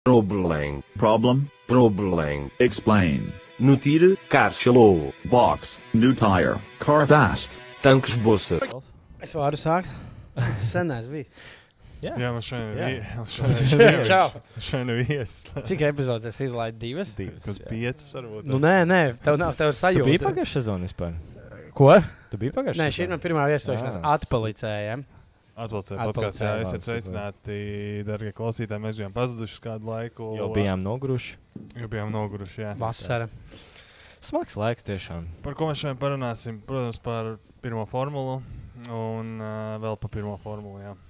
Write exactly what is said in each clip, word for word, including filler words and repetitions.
Problem. Problem. Problem. Explain. Notir, Carcelo. Box. New tire. Car fast. Tanques Bossa. Es varu sākt. Senais bija. Jā, Jā, man šodien Jā. ir Čau. šodien Čau. šodien ir viesis. Cik epizodes es izlaidu? Divas? Divas. Kas jā. piecas varbūt? Nu, nē, nē, tev nav, tev ir Tu sajūta. biji pagājušā sezona vispār? Ko? Tu biji pagājušā Nē, šī ir man pirmā viesošanās Ah, atpalicējiem. Atpalcē Atpalicē, podkāstā. Jā, labi, esiet super. sveicināti, darbie klausītāji. Mēs bijām pazuduši kādu laiku. Jo bijām noguruši. Jo bijām noguruši, jā. Vasara. Smags laiks tiešām. Par ko mēs šodien parunāsim? Protams, par pirmo formulu un uh, vēl par pirmo formulu, jā.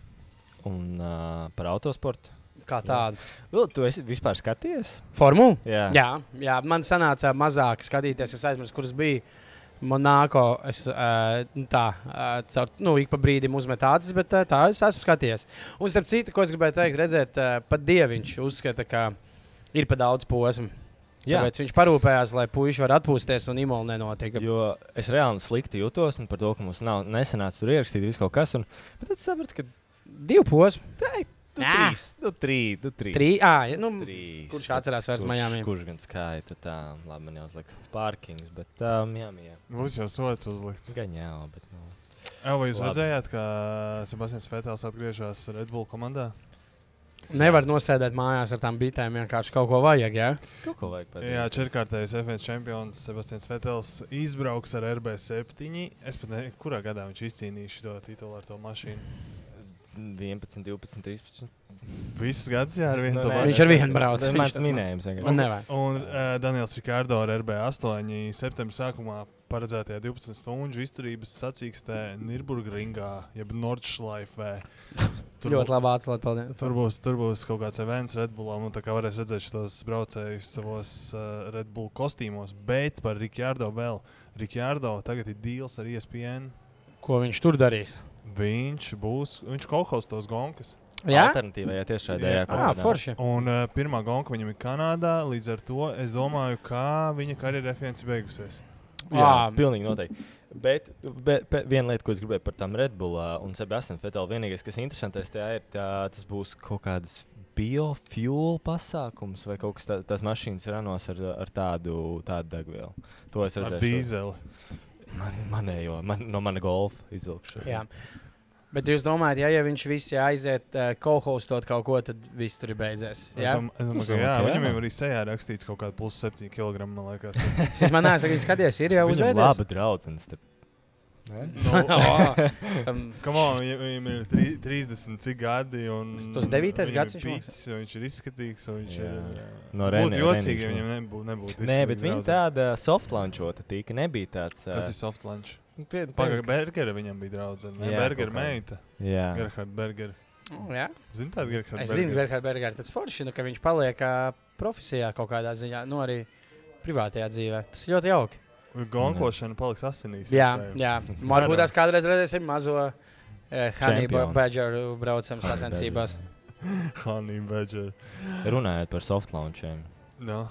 Un uh, par autosportu. Kā tāda. Vēl, tu esi vispār skaties? Formula? Jā. Jā, jā, man sanāca mazāk skatīties. Es aizmirsu, kuras bija. Monako, es uh, tā, uh, caur, nu, ik pa brīdim uzmetu acis, bet uh, tā es esmu skatījies. Un, starp citu, ko es gribēju teikt, redzēt, uh, pat Dieviņš uzskata, ka ir pa daudz posmu. Jā. Tāpēc viņš parūpējās, lai puiši var atpūsties un imola nenotika. Jo es reāli slikti jūtos un par to, ka mums nav nesanāca tur ierakstīt visu kaut kas. Un, bet tad sapratu, ka Divu posmu. tu Ā. trīs, tu trīs, tu trīs. Trī, ā, ja, nu, Trīs. kurš atcerās vairs Kurš- Miami? Kurš gan skaita tā, labi, man jāuzliek parkings, bet uh, Miami, jā. Būs jau sots uzlikts. Gan jā, bet nu. Jā, vai jūs Labi. redzējāt, ka Sebastians Vetels atgriežas Red Bull komandā? Nevar nosēdēt mājās ar tām bitēm, vienkārši kaut ko vajag, jā? Kaut ko vajag pateikt. Jā, četrkārtējais F viens čempions Sebastians Vetels izbrauks ar R B septiņi. Es pat nezinu, kurā gadā viņš izcīnīja šo titulu ar to mašīnu. vienpadsmit, divpadsmit, trīspadsmit. Visus gadus, jā, ar vienu Nu, to nē, pašu. Viņš ar vienu brauc. Tas ir Viņš mans tas minējums. vienkārši. Man nevajag. Un uh, Daniels Rikārdo ar R B astoņi septembra sākumā paredzētajā divpadsmit stundu izturības sacīkstē Nürburgringā, jeb Nordschleifē. Tur, Ļoti labi atslēt, paldies. tur, būs, tur būs kaut kāds events Red Bullam, un tā kā varēs redzēt šos braucējus savos uh, Red Bull kostīmos. Bet par Rikārdo vēl. Rikārdo tagad ir deals ar E S P N. Ko viņš tur darīs? Viņš būs, viņš kohostos gonkas. Jā? Alternatīvajā tiešraidē. Jā. jā, Ā, komandā. forši. Un uh, pirmā gonka viņam ir Kanādā, līdz ar to es domāju, kā viņa karjera F viens ir beigusies. Jā, Ā. pilnīgi noteikti. Bet, bet, bet viena lieta, ko es gribēju par tām Red Bull uh, un Sebastian Vettel, vienīgais, kas interesantais tajā ir, tā, tas būs kaut kādas biofuel pasākums vai kaut kas tāds, tās mašīnas ranos ar, ar tādu, tādu degvielu. To es Ar redzēju. dīzeli. Man, manējo, man, no mana golfa izvilkšu. Jā. Bet jūs domājat, ja, ja viņš visi aiziet uh, co-hostot kaut ko, tad viss tur ir beidzies? Es Jā? dom, es domāju, Es ka domāju, jā, ka viņam jā. jau arī sejā rakstīts kaut kāda plus septiņi kilogrami, man liekas. Es man neesmu tagad skaties, ir jau Viņam uzēdies? laba draudzenes. Te... Ne? Nu, Tam- come on, viņam, viņam ir tri, trīsdesmit cik gadi, un Tas devītais viņam gads ir viņš piķis, un viņš ir izskatīgs, un viņš Jā. ir... No Būtu Renē- jocīgi, ja Renīša. viņam nebūtu, nebūtu Nē, izskatīgi bet viņa draudzene. tāda soft launchota tika, nebija tāds... Kas ir soft lunch? Tie, Pagaidām, Bergera viņam bija draudzene. Jā, Bergera kaut kā. meita. Jā. Gerhard Berger. Oh, jā? Zini tādu Gerhard Es zinu, Gerhard Berger, tas forši, nu, ka viņš paliek uh, profesijā kaut kādā ziņā, nu arī privātajā dzīvē. Tas ir ļoti jauki. Gonkošana paliks asinīs. Jā, iespējams. jā. Varbūt tās kādreiz redzēsim mazo uh, Honey Čempionu. Badgeru braucam sacensībās. Honey Badger. Runājot par soft launchiem. No.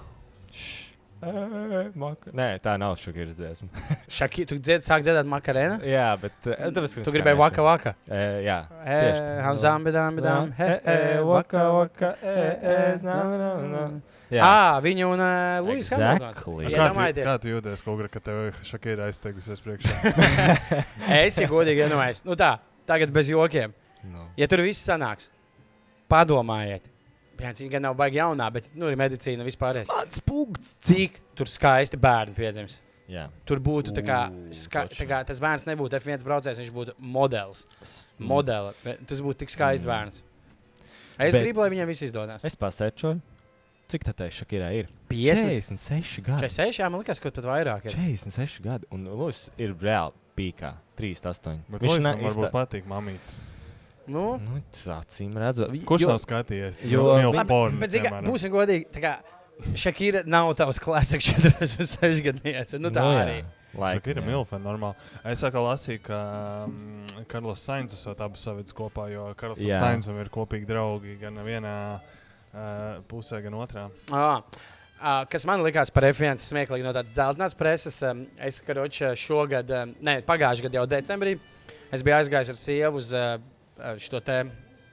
Nē, tā nav šokiras dziesma. Šaki, tu dzied, sāk dziedāt Makarēnu? Jā, bet... Uh, tāpēc, Tu gribēji vaka vaka? Uh, jā, E, tieši tā. hamzām, bedām, bedām, he, e, vaka, vaka, e, e, na, na, na. Jā. Ā, viņa un uh, Luis Hamiltons. Exactly. Kā tu, Iedomājieties. kā tu jūties, Kogra, ka tev Šakira aizteigusies priekšā? Es, ja godīgi iedomājos, nu tā, tagad bez jokiem. Nu. Ja tur viss sanāks, padomājiet. Piemēram, viņa gan nav baigi jaunā, bet nu, ir medicīna vispārējais. Mans punkts! Cik tur skaisti bērni piedzims? Jā. Tur būtu tā kā, Ū, ska, točno. tā kā tas bērns nebūtu F viens braucējs, viņš būtu modelis. Modeli. Tas būtu tik skaists Mm. bērns. Es Bet- gribu, lai viņam viss izdodas. Es pasēčoju. Cik tā teikt Šakirā ir? piecdesmit. četrdesmit seši gadi. četrdesmit seši, jā, man liekas, ka pat vairāk ir. četrdesmit seši gadi. Un Lūs ir reāli pīkā. trīsdesmit astoņi. Bet Luisam varbūt patīk mamīts. Nu, Nu, acīm redzot. Kurš Jo- nav skatījies? jo- Milf labi, pornu, bet, zini, kā, piemēram. būsim godīgi, tā kā Šakira nav tavs klasika četrdesmit seši gadniece. Nu tā Nu, jā. arī. Laika, Šakira jā. Milfa normāli. Es atkal lasīju, ka um, Karlos Sainz esot abus savedis kopā, jo Karlosam Jā. Sainzam ir kopīgi draugi gan vienā uh, pusē, gan otrā. Ah, ah, kas man likās par F viens smieklīgi no tādas dzeltenās preses, um, es karoči šogad, um, ne, pagājušajā gadā jau decembrī, es biju aizgājis ar sievu uz uh, šo te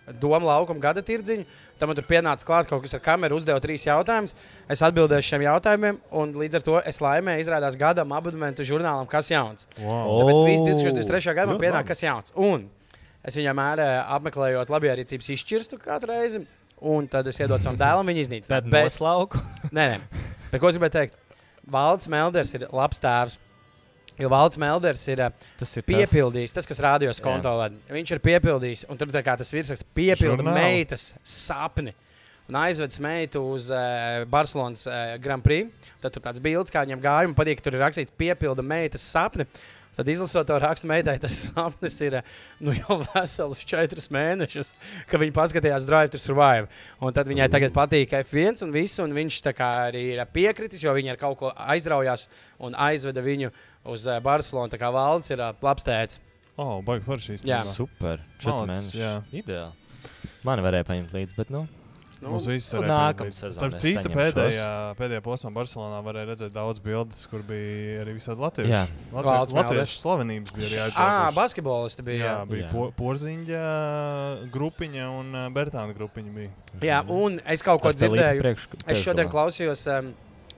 Doma laukuma gada tirdziņu. Tam man tur pienāca klāt kaut kas ar kameru, uzdeva trīs jautājumus. Es atbildēju šiem jautājumiem, un līdz ar to es laimēju izrādās gadam abonementu žurnālam Kas jauns. Wow. Tāpēc visu divtūkstoš divdesmit trešā gadā man Nu, pienāk labi. Kas jauns. Un es viņam ārā apmeklējot labierīcības izšķirstu katru reizi, un tad es iedodu savam dēlam viņu iznīcināt. Tad Bet- noslauku. Nē, nē. Bet ko es gribēju teikt? Valds Melders ir labs tēvs. Jo Valds Melders ir uh, Tas ir piepildījis, tas, kas rādījos kontrolē. Viņš ir piepildījis, un tur tā kā tas virsraksts piepilda Žurnālu. meitas sapni. Un aizvedis meitu uz uh, Barcelonas uh, Grand Prix. Tad tur tāds bildes, kā viņam gāja, un patīk, ka tur ir rakstīts piepilda meitas sapni. Tad izlasot to rakstu meitai, tas sapnis ir uh, nu, jau veselus četrus mēnešus, ka viņa paskatījās Drive to Survive. Un tad viņai tagad patīk F viens un visu, un viņš tā kā arī ir piekritis, jo viņa ar kaut ko aizraujās un aizveda viņu uz uh, Barcelonu. Tā kā Valds ir uh, labs tēvs. Oh, baigi forši Jā. īstenībā. Super. Četri Malacis, mēneši. jā. Ideāli. Mani varēja paņemt līdzi, bet nu. Nu, Mums viss un ir nākamā sezona Starp es citu, saņemšos. pēdējā, pēdējā posmā Barcelonā varēja redzēt daudz bildes, kur bija arī visādi latvieši. Jā. Valds Latviešu, Melders. latviešu slavenības bija arī Ā, aizbraukuši. basketbolisti bija. Jā, Jā. bija Jā. po, Porziņģa grupiņa un uh, Bertāna grupiņa bija. jā, un es kaut ko Ar Felipu dzirdēju. priekš- Es šodien priekšgalā. klausījos um,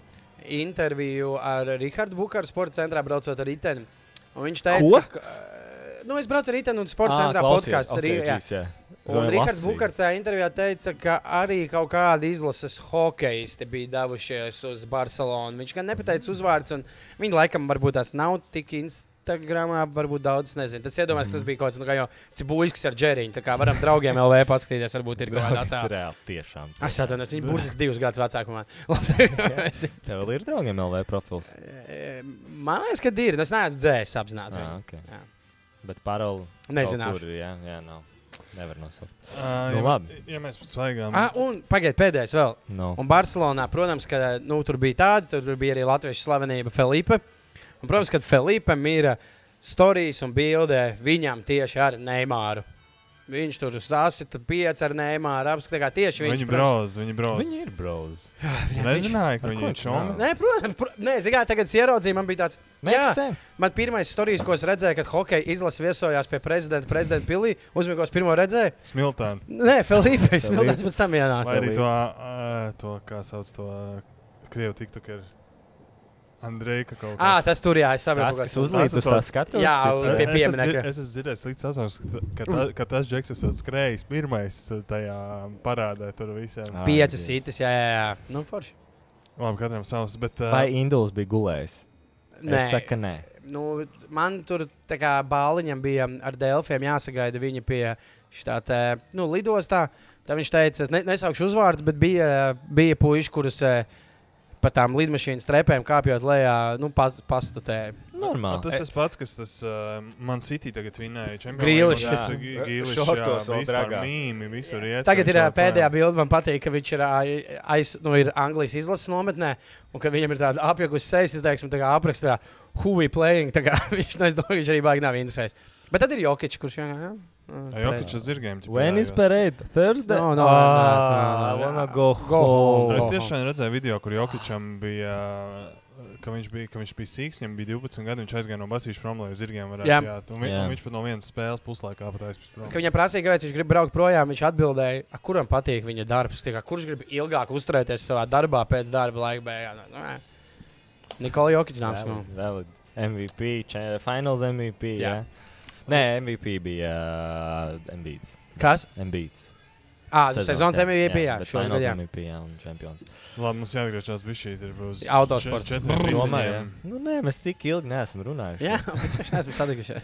interviju ar Rihardu Bukaru sporta centrā braucot ar riteni. Un viņš teica, Ko? ka, uh, nu, es braucu ar riteni un sporta Ā, centrā klausies. podkāsts arī. Ok, Jā. čīs, jā. Es Un domāju, Rihards lasīju. Bukars tajā intervijā teica, ka arī kaut kādi izlases hokeisti bija devušies uz Barcelonu. Viņš gan nepateica uzvārds, un viņi laikam varbūt tās nav tik Instagramā, varbūt daudz nezinu. Tas iedomājas, ka tas bija kaut kāds, nu, kā jau Cibuļskis ar Džeriņu. Tā kā varam draugiem L V paskatīties, varbūt ir kaut kādā tā. Reāli, tiešām. Es atvainojos, viņi burtiski divus gadus vecāki man. Labi, es- Tev vēl ir draugiem L V profils. E, Man liekas, ka ir. Es neesmu dzēsis apzināti. Ah, viņu. okay. Jā. Bet paroli. Nezināšu. kaut Kur, jā, jā, nav. Nevar nosaukt. Uh, Nu, ja, labi. ja mēs svaigām. Ah, un pagaidiet, pēdējais vēl. No. Un Barcelonā, protams, ka nu, tur bija tādi, tur bija arī latviešu slavenība Felipe. Un, protams, ka Felipam ir stāstījis un bildē viņam tieši ar Neimāru. Viņš tur sasita pieci ar Neimāru. Apskatā, kā tieši viņš Viņi broz, viņi broz. Viņi ir bros. Nezināju, ka Ar viņi ko ir viņš čomi. nāk? Nē, protams, pr nē, zigā, tagad es ieraudzīju, man bija tāds. Jā, sense. man pirmais stāstījis, ko es redzēju, kad hokeja izlase viesojās pie prezidenta, prezidenta pilī. Uzmigos pirmo redzēju. Smiltāni. Nē, Felipe, es smiltās pēc tam ienācu. Vai arī to, uh, to, kā sauc to uh, Krievu tiktokeru Andrejka kaut kā. Ah, tas tur jā, es Tas, saprotu, kas kas uzlīd uz tas tā sauc- skatuves. Jā, ir- un Es pie esmu pieminekļa. dzir- Es esmu dzirdējis slikts sasauks, ka, ka, ta, ka tas džeks esot skrējis pirmais tajā parādē tur visiem. Ah. Piecas Ai, sitas, jā, jā, jā. Nu, forši. Labi, katram savs, bet... Uh, Vai Induls bija gulējis? Nē. Es saku, nē. Nu, man tur tā kā bāliņam bija ar Delfiem jāsagaida viņa pie šitā te, nu, lidostā. Tad viņš teica, es ne, nesaukšu uzvārdus, bet bija, bija puiši, kurus eh, pa tām lidmašīnas trepēm kāpjot lejā, nu, pas, pastutēja. Normāli. tas tas pats, kas tas uh, Man City tagad vinēja čempionu. Grīlišs. Tas Jā. ir Gi- Grīlišs, Šortos vēl jā, vispār dragā. mīmi, visur iet. Tagad viņš ir ā, joprojām. pēdējā bilde, man patīk, ka viņš ir ā, aiz, nu, ir Anglijas izlases nometnē, un ka viņam ir tāda apjukusi sejas izteiksme, tā kā aprakstā, who we playing, tā kā viņš nezinu, viņš arī baigi nav interesēs. Bet tad ir Jokic, kurš vienkārši, jā. Ā, Jokic ar zirgiem. ķipa When is jājūt. parade? Thursday? No, no, Ah, no, no, no. I wanna go Go home. home. Es tiešām redzēju video, kur Jokičam bija, ka viņš bija, ka viņš bija sīgs, viņam bija divpadsmit gadi, viņš aizgāja no basīšu prom, lai zirgiem varētu Jā. jāt. Un, vi, Jā. un viņš pat no vienas spēles puslaikā pat aizpēc prom. Ka viņam prasīja, kāpēc viņš grib braukt projām, viņš atbildēja, a, kuram patīk viņa darbs. Kā, kurš grib ilgāk uzturēties savā darbā pēc darba laika beigām? Nu, nē. Nikola Jokic nāms. Valid, valid. M V P, cha- Finals M V P. Jā. Jā. Nē, M V P bija uh, Embiids. Kas? Embiids. Ah, sezonas M V P, jā. bet šogad, Finals jā. M V P, jā, un čempions. Labi, mums jāatgriežas bišķīt ir uz Autosports. čet- četriem Domāju, jā. riteņiem. Nu, nē, mēs tik ilgi neesam runājuši. Jā, mēs taču neesam satikušies.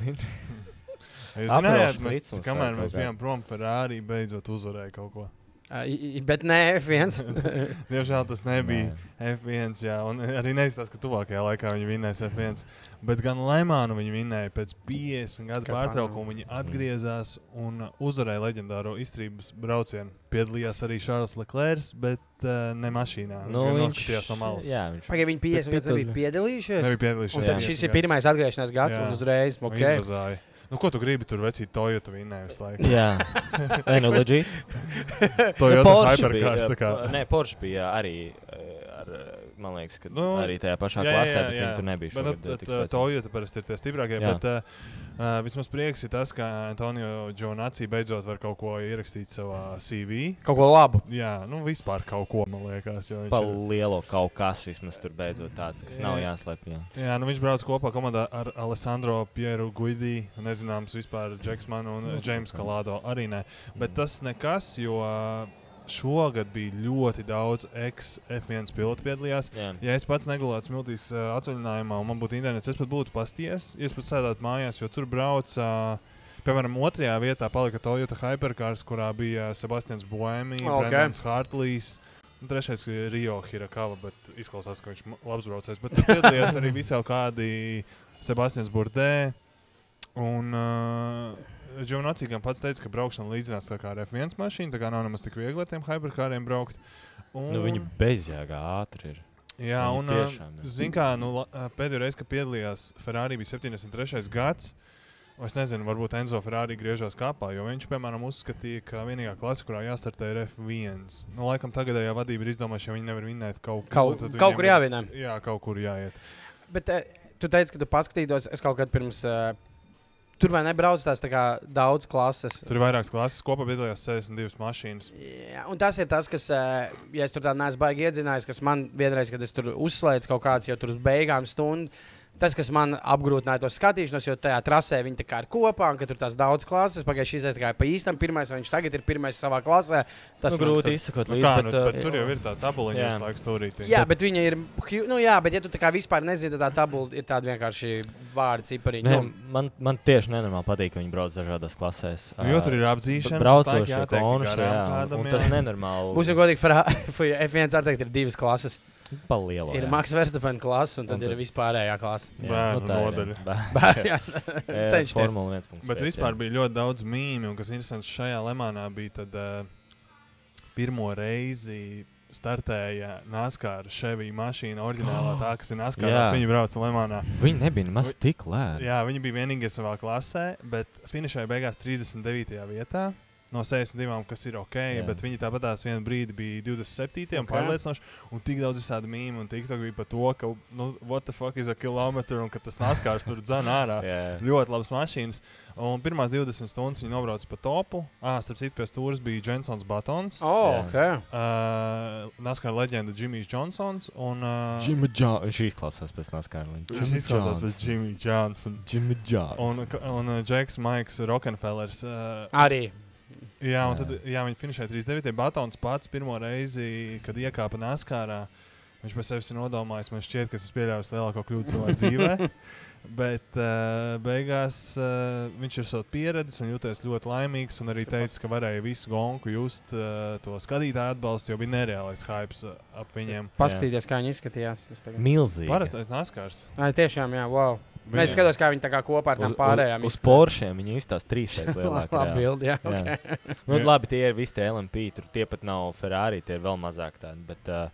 Jūs Aperol zinājāt, špric mēs, mums kamēr vajag mēs kaut bijām prom, Ferrari beidzot uzvarēja kaut ko. Uh, i- i- bet nē, F viens. Diemžēl tas nebija Nē. F viens, jā, un arī neizstāsta, ka tuvākajā laikā viņi vinnēs F viens. Bet gan Lemānu viņi vinnēja pēc piecdesmit gadu Kā pārtraukuma. Viņi atgriezās un uzvarēja leģendāro izturības braucienu. Piedalījās arī Šārls Leclerc, bet uh, ne mašīnā. Nu, viņš viņš noskatījās no malas. Jā, viņš Pagaid, viņi piecdesmit gadus Bet nebija piedalījušies. Nebija piedalījušies. Un tad jā, šis jā, ir pirmais atgriešanās gads, Jā. un uzreiz, Un ok. izvazāja. Nu, ko tu gribi tur vecīt Toyota vinnēja visu laiku? Jā, Nē, nu, legit. Toyota Porsche Hypercars tā kā. bija, nē, Porsche bija arī eh, ar eh, man liekas, ka Nu, arī tajā pašā jā, jā, klasē, jā, bet jā. viņi tur nebija Bet šogad. nu, tik t- spēcīgi. Toyota parasti ir tie stiprākie, Jā. bet uh, uh, vismaz prieks ir tas, ka Antonio Giovinazzi beidzot var kaut ko ierakstīt savā C V. Kaut ko labu. Jā, nu vispār kaut ko, man liekas. jo viņš Pa ir- lielo kaut kas vismaz tur beidzot tāds, kas nav Jā. jāslēp. Jā. Jā, nu viņš brauc kopā komandā ar Alessandro Pieru Guidi, nezināms vispār Džeks Man un Nu, James kā. Kalado arī ne. Bet tas nekas, jo uh, šogad bija ļoti daudz ex-F viens pilotu piedalījās. Jā. Ja es pats negulētu smiltīs uh, atvaļinājumā un man būtu internets, es pat būtu pasties, es pat sēdētu mājās, jo tur brauc, uh, piemēram, otrajā vietā palika Toyota Hypercars, kurā bija Sebastians Buemi, Ok. Brendans Hartlīs. Un trešais ir Rio Hirakava, bet izklausās, ka viņš ir labs braucējs. Bet tur piedalījās arī visā kādi Sebastians Burdē. Un uh, Giovinazzi gan pats teica, ka braukšana līdzinās tā kā ar F viens mašīnu, tā kā nav nemaz tik viegli ar tiem Hypercariem braukt. Un, Nu, viņi bezjēgā ātri ir. jā, viņi un tiešām, jā. zin kā, nu, la- ā, pēdējo reizi, kad piedalījās Ferrari, bija septiņdesmit trešais gads. Es nezinu, varbūt Enzo Ferrari griežās kāpā, jo viņš, piemēram, uzskatīja, ka vienīgā klase, kurā jāstartē ir F viens. Nu, laikam tagadējā vadība ir izdomājuši, ja viņi nevar vinnēt kaut, Kaut, tad kaut viņiem kur ir- jāvienā. Jā, kaut kur jāiet. Bet uh, tu teici, ka tu paskatītos, es kaut kad pirms. Uh, tur vai nebrauc tās tā kā daudz klases. Tur ir vairākas klases, kopā piedalījās sešdesmit divas mašīnas. Jā, un tas ir tas, kas, uh, ja es tur tā neesmu baigi iedzinājis, kas man vienreiz, kad es tur uzslēdzu kaut kāds, jo tur uz beigām stundu. Tas, kas man apgrūtināja to skatīšanos, jo tajā trasē viņi tā kā ir kopā, un ka tur tās daudz klases, pagājušajā izdeja tā kā pa īstam pirmais, vai viņš tagad ir pirmais savā klasē. Tas Nu, man grūti tur- izsakot Nu, līdzi, kā, bet, nu, uh, bet tur jau ir tā tabuliņa, jā. kas laiks turīt. Jā, bet viņa ir. hu- Nu, jā, bet ja tu tā kā vispār nezini, tad tā tabula ir tāda vienkārši vārdi cipariņi. ne, Nu, man, man tieši nenormāli patīk, ka viņi brauc dažādās klasēs. Nu, jo tur ir Uh, apdzīšana, braucošie konus, jā, un, un tas nenormāli. būsim godīgi, Ferrari- F viens ar teikt ir divas klases. pa lielo. Ir jā. Max Verstappen klase, un tad Un ir tad- vispārējā klase. Jā, Bērnu tā ir, jā. nodaļa. Bērnu. Jā, Jā, cenšties. Formula viens punkts Bet pēc, vispār jā. bija ļoti daudz mīmju, un kas interesants šajā Lemānā bija, tad uh, pirmo reizi startēja NASCAR Chevy mašīna, oriģinālā tā, kas ir NASCAR. Jā. Viņi brauca Lemānā. Viņi nebija nemaz tik lēni. Jā, viņi bija vienīgie savā klasē, bet finišēja beigās trīsdesmit devītajā vietā. No sešdesmit divām, kas ir ok, Jā. bet viņi tāpat tās vienu brīdi bija divdesmit septītajā un Ok. pārliecinoši. Un tik daudz visādi mīmju, un TikTok bija par to, ka, nu, what the fuck is a kilometer, un ka tas NASCAR tur dzan ārā. Jā. Ļoti labas mašīnas. Un pirmās divdesmit stundas viņi nobrauca pa topu. Ah, starp citu, pie stūres bija Jensons Batons, Oh, Jā. ok. uh, NASCAR leģenda Jimmy's Johnsons. Un, uh, Jimmy Johnson. Viņš izklausās pēc NASCAR. Viņš izklausās pēc Jimmy Johnson. Jimmy Johnson. Un, un uh, Džeks Maiks Rockenfellers. Uh, Arī. jā, un Jā. tad jā, viņi finišēja trīsdesmit devītajā. Batons pats pirmo reizi, kad iekāpa NASCARā, viņš pēc sevis ir nodomājis, man šķiet, ka es esmu pieļāvis lielāko kļūdu savā dzīvē. Bet uh, beigās uh, viņš ir savs pieredzes un jūties ļoti laimīgs. Un arī teica, ka varēja visu gonku just uh, to skatītāju atbalstu, jo bija nereālais hype uh, ap viņiem. Paskatīties, kā viņi izskatījās. Es tagad- Milzīgi. Parastais NASCARs. Ai, tiešām, jā, wow. Viņa- Es skatos, kā viņi tā kā kopā ar tām Uz- pārējām. Uz, uz Porschiem viņi izstāsta trīsreiz lielāk. Labi, reāli. bildi, jā. Jā. Okay. Nu, Jā. labi, tie ir visi tie L M P. Tur tie pat nav Ferrari, tie ir vēl mazāk tādi. Bet, uh,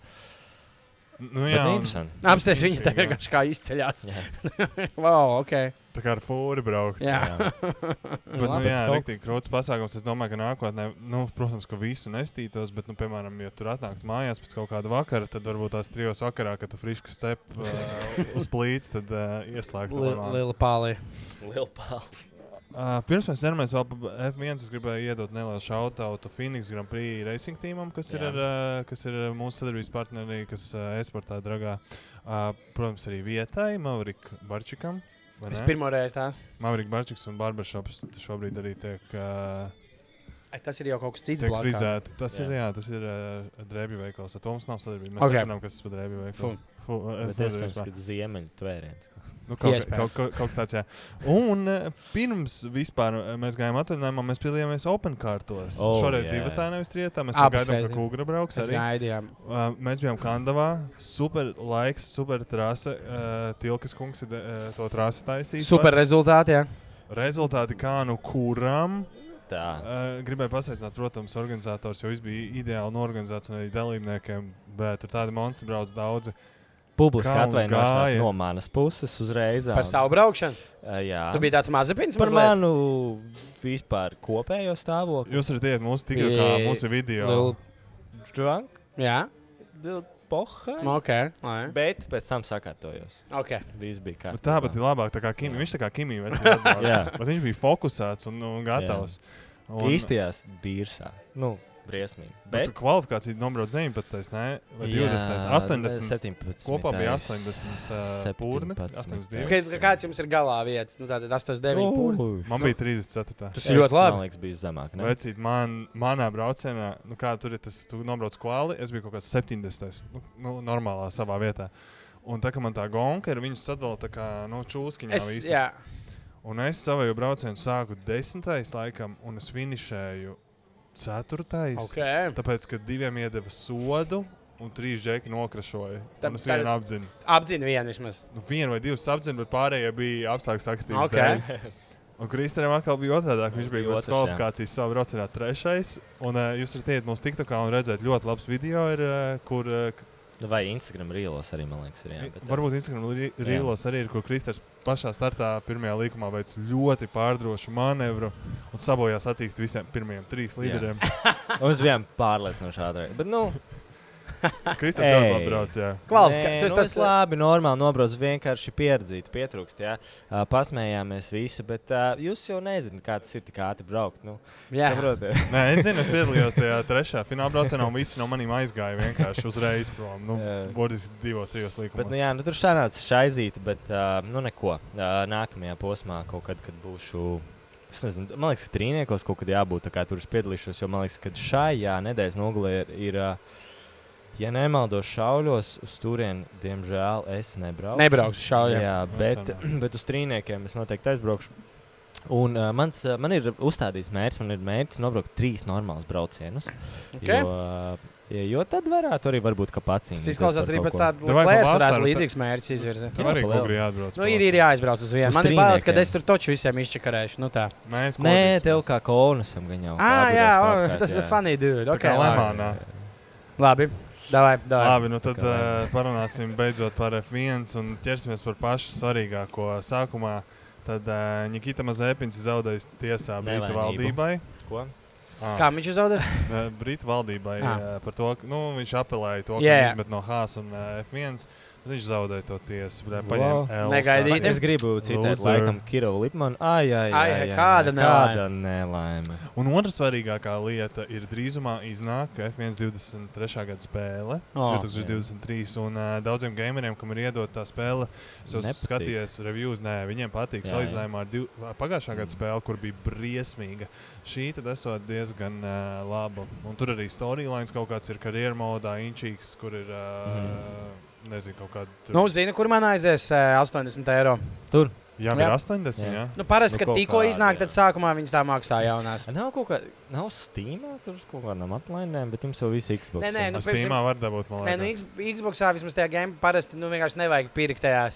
Nu, bet jā, un, interesanti. Apstāties, viņi tā Jā. vienkārši kā izceļās. Jā. Wow, ok. tā kā ar fūri braukt. Jā. Jā. Bet, nu, Labi. jā, kaut rīktīgi krūts pasākums. Es domāju, ka nākotnē, nu, protams, ka visu nestītos, bet, nu, piemēram, ja tur atnāktu mājās pēc kaut kāda vakara, tad varbūt tās trijos vakarā, kad tu friškas cep uh, uz plīts, tad uh, ieslēgts. Li- Lemānu. Liela pālī. Liela paldies. Uh, pirms mēs ņemamies vēl par F viens, es gribēju iedot nelielu šautautu Phoenix Grand Prix Racing teamam, kas ir, Jā. ar, uh, kas ir mūsu sadarbības partneri, kas uh, e-sportā dragā. Uh, protams, arī vietai Mavrik Barčikam. vai Es ne? pirmo reizi tās. Mavrik Barčiks un Barbershops šobrīd arī tiek, uh, Ai, Tas ir jau kaut kas cits. tiek blakā. frizēti. Tas Jā. ir, jā, tas ir uh, drēbju veikals. Ar to mums nav sadarbība. Mēs Ok. okay. nezinām, kas tas par drēbju veikalu. Fu. Fu, uh, Bet es nezinu iespējams, vispār. ka ziemeļu tvēriens. Nu, kaut, Iespējams. kaut, kaut, kaut kas tāds, jā. Un uh, pirms vispār uh, mēs gājām atvaļinājumā, mēs piedalījāmies Open kārtos. Oh, Šoreiz jā. divatā, nevis trietā. Mēs Abas gaidām, reizes. ka Kūgra brauks Es arī. gaidījām. Uh, mēs bijām Kandavā. Super laiks, super trase. Uh, Tilkas kungs ir uh, to trasi taisījis. Super pats. rezultāti, jā. Rezultāti kā nu kuram. Tā. Uh, gribēju pasveicināt, protams, organizators, jo viss bija ideāli norganizēts un arī dalībniekiem. Bet tur tādi monstri brauc daudzi. Publiski Kā mums atvainošanās gāja? no manas puses uzreiz. Par savu braukšanu. Uh, jā. Tu biji tāds mazapins. Par mazliet? manu vispār kopējo stāvokli. Jūs varat iet mūsu tikā kā I- mūsu video. Lielu- Drunk? Jā. poha. Okay, lai. Bet pēc tam sakārtojos. Okay. Viss bija kārtībā. Bet tā pat ir labāk, tā kā Kimi. Viņš tā kā Kimi vecīt Jā. atbrauc. Bet viņš bija fokusēts un, un gatavs. Un, Īstajās bīrsā. Nu, briesmīgi. Bet tu kvalifikāciju nobrauc deviņpadsmitais, ne? Vai divdesmitais? astoņdesmit. septiņpadsmitais. Kopā bija astoņdesmit uh, pūrni. astoņdesmit divi. Okay, kāds jums ir galā vietas? Nu, tātad astoņdesmit deviņi pūļi. Man bija trīsdesmit ceturtā. Tas ir ļoti labi. Man liekas, bija zemāk, ne? Vecīt, man, manā braucienā, nu kā tur ir tas, tu nobrauc kvali, es biju kaut kāds septiņdesmitais. Nu, nu normālā savā vietā. Un tā, ka man tā gonka ir, viņus sadala tā kā, nu, čūskiņā Es, visus. jā. Un es savu braucienu sāku desmitais laikam, un es finišēju ceturtais. Okay. Tāpēc, ka diviem iedeva sodu, un trīs džeki nokrašoja. Tā- Un es tā- vienu apdzinu. Apdzina vienu vismaz. Nu, vienu vai divus apdzinu, bet pārējie bija apstākļu sakritības Okay. dēļ. Un Kristēnam atkal bija otrādāk. Viņš bija Bija pēc otrs, jā. kvalifikācijas savā braucienā trešais. Un uh, jūs varat iet mūsu TikTokā un redzēt ļoti labs video, ir, uh, kur uh, Vai Instagram rīlos arī, man liekas, ir jā. Bet, varbūt Instagram ri- rīlos arī ir, kur Kristers pašā startā pirmajā līkumā veic ļoti pārdrošu manevru un sabojās acīs visiem pirmajiem trīs līderiem. Un mēs bijām pārliecinoši ātrāk. Bet, nu, Kristers Ei. jau labi brauc, jā. Kvalifika- nē, tu esi nu, tas- es labi, normāli nobraucu, vienkārši pieredzīt, pietrūkst, jā. Uh, pasmējāmies visi, bet uh, jūs jau nezināt, kā tas ir tik ātri braukt. Nu, Jā. saprotiet? Nē, es zinu, es piedalījos tajā trešajā fināla braucienā, un visi no maniem aizgāja vienkārši uzreiz prom. Nu, Jā. Burtiski divos, trijos Bet, līkumos. nu, jā, nu, tur sanāca šaizīti, bet uh, nu neko. Uh, nākamajā posmā kaut kad, kad būšu. Es nezinu, man liekas, ka trīniekos kaut kad jābūt, tā kā tur es piedalīšos, jo man liekas, ka šajā nedēļas nogalē ir, ir uh, ja nemaldos šauļos, uz turieni, diemžēl, es nebraucu. Nebraukšu uz šauļiem. Jā, bet, arī. bet uz trīniekiem es noteikti aizbraukšu. Un uh, mans, uh, man ir uzstādījis mērķis, man ir mērķis nobraukt trīs normālus braucienus. Okay. Jo, uh, jo tad varētu arī varbūt kā pats. Tas izklausās arī pēc tāda Davai pa plēs vasaru, varētu tā- līdzīgs mērķis izvirzīt. Tev arī Jā, kaut kur jāatbrauc. Nu, ir, ir jāizbrauc uz vienu. Uz Man ir bail, ka trīniekiem. es tur toču visiem izčakarēšu. Nu tā. Nē, es Nē, kodīsim. tev kā konusam gan jau. Ah, kā jā, atbrauc o, apkārt, tas ir jā. funny, dude. Tā Okay, kā labi. Lemānā. Labi. Davai, davai. Labi, nu tad Tā kā uh, parunāsim beidzot par F viens un ķersimies par pašu svarīgāko. Sākumā tad uh, Nikita Mazepins ir zaudējis tiesā Britu Nevainību. valdībai. Ko? Ah, Kā viņš zaudē? uh, Britu valdībai Ah. uh, par to, ka nu, viņš apelēja to, ka Jā, jā. viņš izmet no Haas un uh, F viens. Tad viņš zaudēja to tiesu. Wow. Wow. Paņēma L. Negaidīt. Es gribu citēt, Loser. laikam, Kirovu Lipmanu. Ai, ai, ai, Ai, ai, kāda ai, nelaime. kāda nelaime. Un otra svarīgākā lieta ir drīzumā iznāk F viens divdesmit trešā gada spēle. Oh, divtūkstoš divdesmit trīs. Un uh, daudziem gameriem, kam ir iedot tā spēle, es jau Nepatīk. skaties reviews, nē, viņiem patīk. Jā, jā. Salīdzinājumā ar div, pagājušā gada Mm. spēli, kur bija briesmīga. Šī tad esot diezgan uh, laba. Un tur arī storylines kaut kāds ir karjeru modā, inčīgs, kur ir, uh, Mhm. nezinu, kaut kāda. Tur... Nu, zini, kur man aizies eh, astoņdesmit eiro. Tur. jā, jā. ir astoņdesmit. Jā. Jā. Nu, parasti, Nu, kad kaut tikko kādi, iznāk, jā. tad sākumā viņas tā maksā jaunās. Nav kaut kā, nav Steamā, tur uz kaut kādām atlaidēm, bet jums jau viss Xbox. Nē, nē, ir. nu, Nu, Steamā var dabūt, man Nē, nu, liekas. X- Xboxā vismaz tajā game parasti nu, vienkārši nevajag pirkt tajās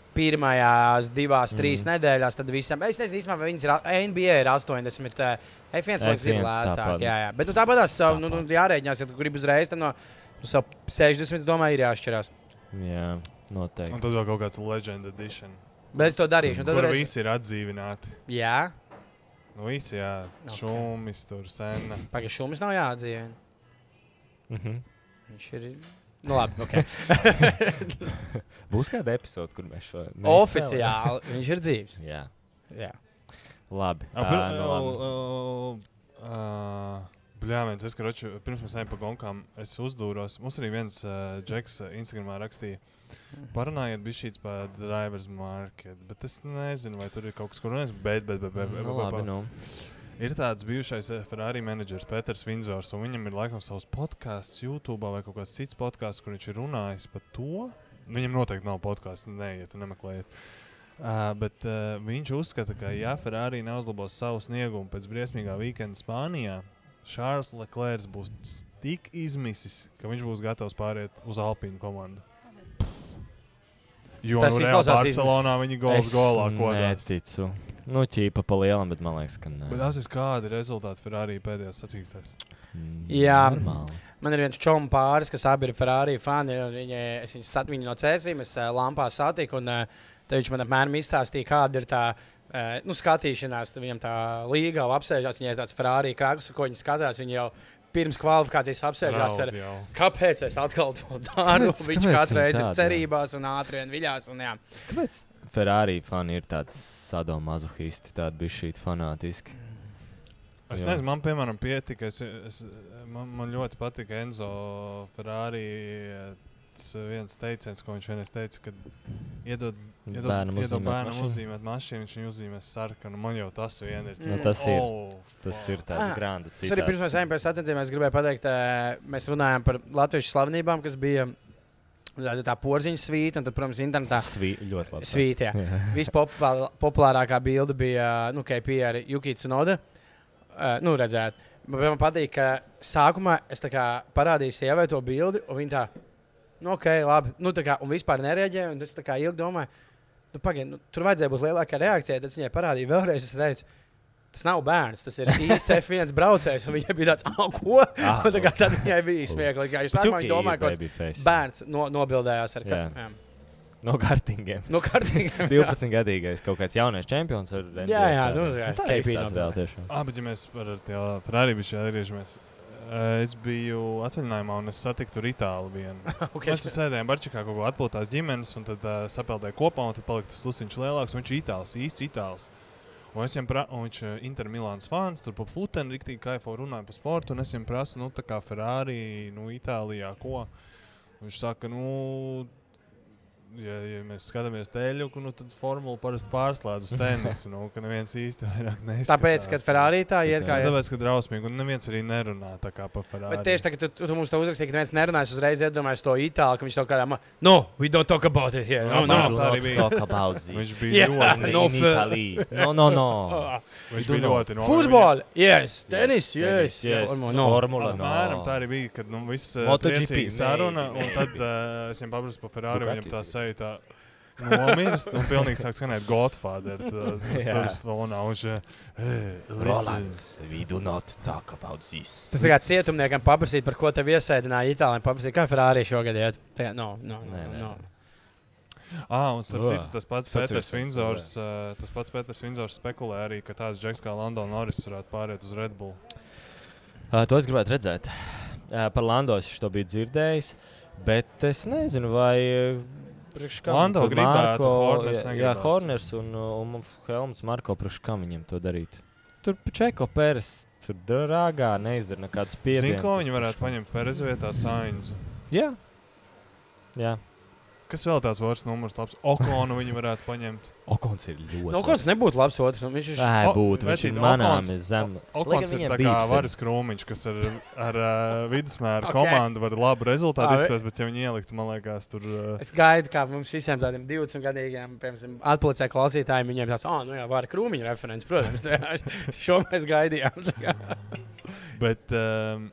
pirmajās divās, Mm. trīs nedēļās. Tad visam, es nezinu, īstenībā, vai viņas ir, a- N B A ir astoņdesmit. eh, F viens man liekas, ir F viens lētāk. tāpat. Jā, jā. Bet nu, tāpat tās savu, nu, nu, Tāpat. jārēķinās, ja tu gribi uzreiz, tad no nu, savu sešdesmit, domāju, ir jāšķirās. Jā, Un noteikti. tad vēl kaut kāds Legend Edition. Bet es to darīšu. un Tad Tur varēs... visi ir atdzīvināti. Jā, Nu, visi, jā. Ok. Šumis, tur sena. pagaidi, šumis nav jāatdzīvina. Mhm. Viņš ir. Nu, labi, ok. Būs kāda epizode, kur mēs šo Oficiāli viņš ir dzīves. Jā, Jā. labi. Ah, Ā, bl- nu, labi. uh, uh, Bļāviens, es, karoči, pirms mēs ejam pa gonkām, es uzdūros. Mums arī viens uh, džeks uh, Instagramā rakstīja, parunājiet bišķīts par drivers market, bet es nezinu, vai tur ir kaut kas, kur runājas, bet, bet, bet, bet, bet, Nu, bet, labi, bet. nu. Ir tāds bijušais eh, Ferrari menedžers Pēters Vinzors, un viņam ir laikam savs podkāsts YouTube vai kaut kāds cits podkāsts, kur viņš ir runājis par to. Viņam noteikti nav podkāsts, neiet un nemeklējiet. Uh, bet uh, viņš uzskata, ka ja Ferrari neuzlabos savu sniegumu pēc briesmīgā weekenda Spānijā, Šārls Leclerc būs tik izmisis, ka viņš būs gatavs pāriet uz Alpīnu komandu. Jo Tas nu, Real izklausās Barcelonā viņi gols golā kodās. neticu. Nu, ķīpa pa lielam, bet man liekas, ka nē. Bet tas ir kādi rezultāti Ferrari pēdējās sacīkstēs. Mm, Jā. Normāli. Man ir viens čoms pāris, kas abi ir Ferrari fani. un Viņi, es viņu, sat, viņu no cēsīm, es uh, lampā satiku. Un, uh, tad viņš man apmēram izstāstīja, kāda ir tā uh, nu, skatīšanās. Tad viņam tā līga jau apsēžās. Viņai ir tāds Ferrari krāks, ko viņi skatās. Viņi jau pirms kvalifikācijas apsēžās ar, Raud jau. kāpēc es atkal to daru. Kāpēc- Viņš kāpēc katru viņi reizi ir tādi, cerībās un ātri vien viļās. Un, jā. Kāpēc Ferrari fani ir tāds sadomazohisti, tādi bišķīti fanātiski? Es Jā. nezinu, man piemēram pietika, es, es, man, man ļoti patika Enzo Ferrari tas viens teiciens, ko viņš vienreiz teica, kad iedod, iedod Bērnam iedod uzzīmēt bērnam mašīnu. uzzīmēt mašīnu, viņš viņu uzzīmēs sarkanu. Man jau tas vien ir. Nu, tas ir. Oh, Tas fuck. ir tāds Ah, grāmatu Es arī pirms mēs ejam pēc sacensībām, es gribēju pateikt, ē, mēs runājām par latviešu slavenībām, kas bija tā, tā porziņa svīta, un tad, protams, internetā Svī, ļoti labi. svīta. Jā. Vispopulārākā bilde bija, nu, K P ar Yuki Tsunoda. Uh, nu, redzēt. Man man patīk, ka sākumā es tā kā parādīju sievai to bildi, un viņa tā, nu, ok, labi, nu, tā kā, un vispār nereaģēja, un es tā kā ilgi domāju, nu, pagaid, nu, tur vajadzēja būt lielākai reakcijai, tad es viņai parādīju vēlreiz, es teicu, tas nav bērns, tas ir īsts F viens braucējs, un viņai bija tāds, ah, ko? Ah, Un tā kā tad viņai bija smieklīgi, kā jūs sākumā viņa domāja, ka Babyface. bērns no, nobildējās ar Jā. kā. No kartingiem. No kārtīgiem. divpadsmitgadīgais kaut kāds jaunais čempions ar N D S. Jā, jā, nu, jā, tā K ir P tāds vēl nobildē. tiešām. Ah, bet ja mēs par tie Ferrari bišķi atgriežamies. Eh, Es biju atvaļinājumā un es satiku tur Itālu vienu. Okay, Mēs tur sēdējām Barčikā, kaut ko atpūtās ģimenes, un tad uh, sapeldēja kopā, un tad palika tas lusiņš lielāks, un viņš ir itāls, īsts itāls. Un, es viņam pra... un viņš ir Inter Milāns fans, tur pa futeni riktīgi kaifo runāja par sportu, un es viņam prasu, nu, tā kā Ferrari, nu, Itālijā, ko? Un viņš saka, nu, ja, ja mēs skatāmies teļuku, nu, tad formula parasti pārslēdz uz tenisu, nu, ka neviens īsti vairāk neskatās. Tāpēc, kad Ferrari tā iet kā Jā, iet. tāpēc, ka drausmīgi, un neviens arī nerunā tā kā pa Ferrari. Bet tieši tā, ka tu, tu, tu mums to uzrakstīji, ka neviens nerunājas uzreiz, iedomājas to itālu, ka viņš to kādā ma... No, we don't talk about it here. No, Jā, no. tā arī bija. Talk about this. Viņš bija Jā, ļoti, no, In Italy. No, no, no. viņš do bija know. ļoti no. Football, yes. Tennis, Tennis, yes. yes. Formula, no. Formula, no. Apmēram tā arī bija, kad nu, viss uh, MotoGP, priecīgi saruna, maybe. un tad uh, es viņam paprasu par Ferrari, Ducati viņam tā bija. seja tā nomirst, un pilnīgi sāk skanēt Godfather, tas Jā. tur fonā, un še, hey, listen. Rolands, we do not talk about this. Tas tā kā cietumniekam paprasīt, par ko tev iesēdināja Itālijam, paprasīt, kā Ferrari šogad iet. Tā kā, no, no, no, Nē, nē, no. Ah, un starp Uah, citu, tas pats sacīkstens Pēters Vinzors, uh, tas pats Pēters Vinzors spekulē arī, ka tāds džeks kā Lando Norris varētu pāriet uz Red Bull. Uh, to es gribētu redzēt. Uh, par Lando es to biju dzirdējis, bet es nezinu, vai... uh, priekš kam Lando tad gribētu, Marko- Horners jā, Jā, negribētu. Horners un, un Helmuts Marko priekš kam viņam to darīt. Tur Čeko Pēres, tur drāgā neizdara nekādas Zini, piedienas. ko viņi varētu paņemt Perez vietā Sainzu? Jā. Jā. Kas vēl tās vārds numurs labs? Okonu viņi varētu paņemt. Okons ir ļoti No, kāds nebūtu labs otrs, un viņš ir... Nē, O- būtu. Viņš vecīt, ir manām Okons- ir zem. Okons ir viņiem tā kā beefs ir. varas krūmiņš, kas ar, ar uh, vidusmēru Ok. komandu var labu rezultātu Labi. izspēst, bet ja viņi ieliktu, man liekas, tur... Uh, Es gaidu, kā mums visiem tādiem divdesmit gadīgiem, piemēram, atpūtē klausītājiem, viņiem tāds, ah, oh, nu jā, vara krūmiņa referents, protams, tā kā šo mēs gaidījām. tā kā. bet... Um,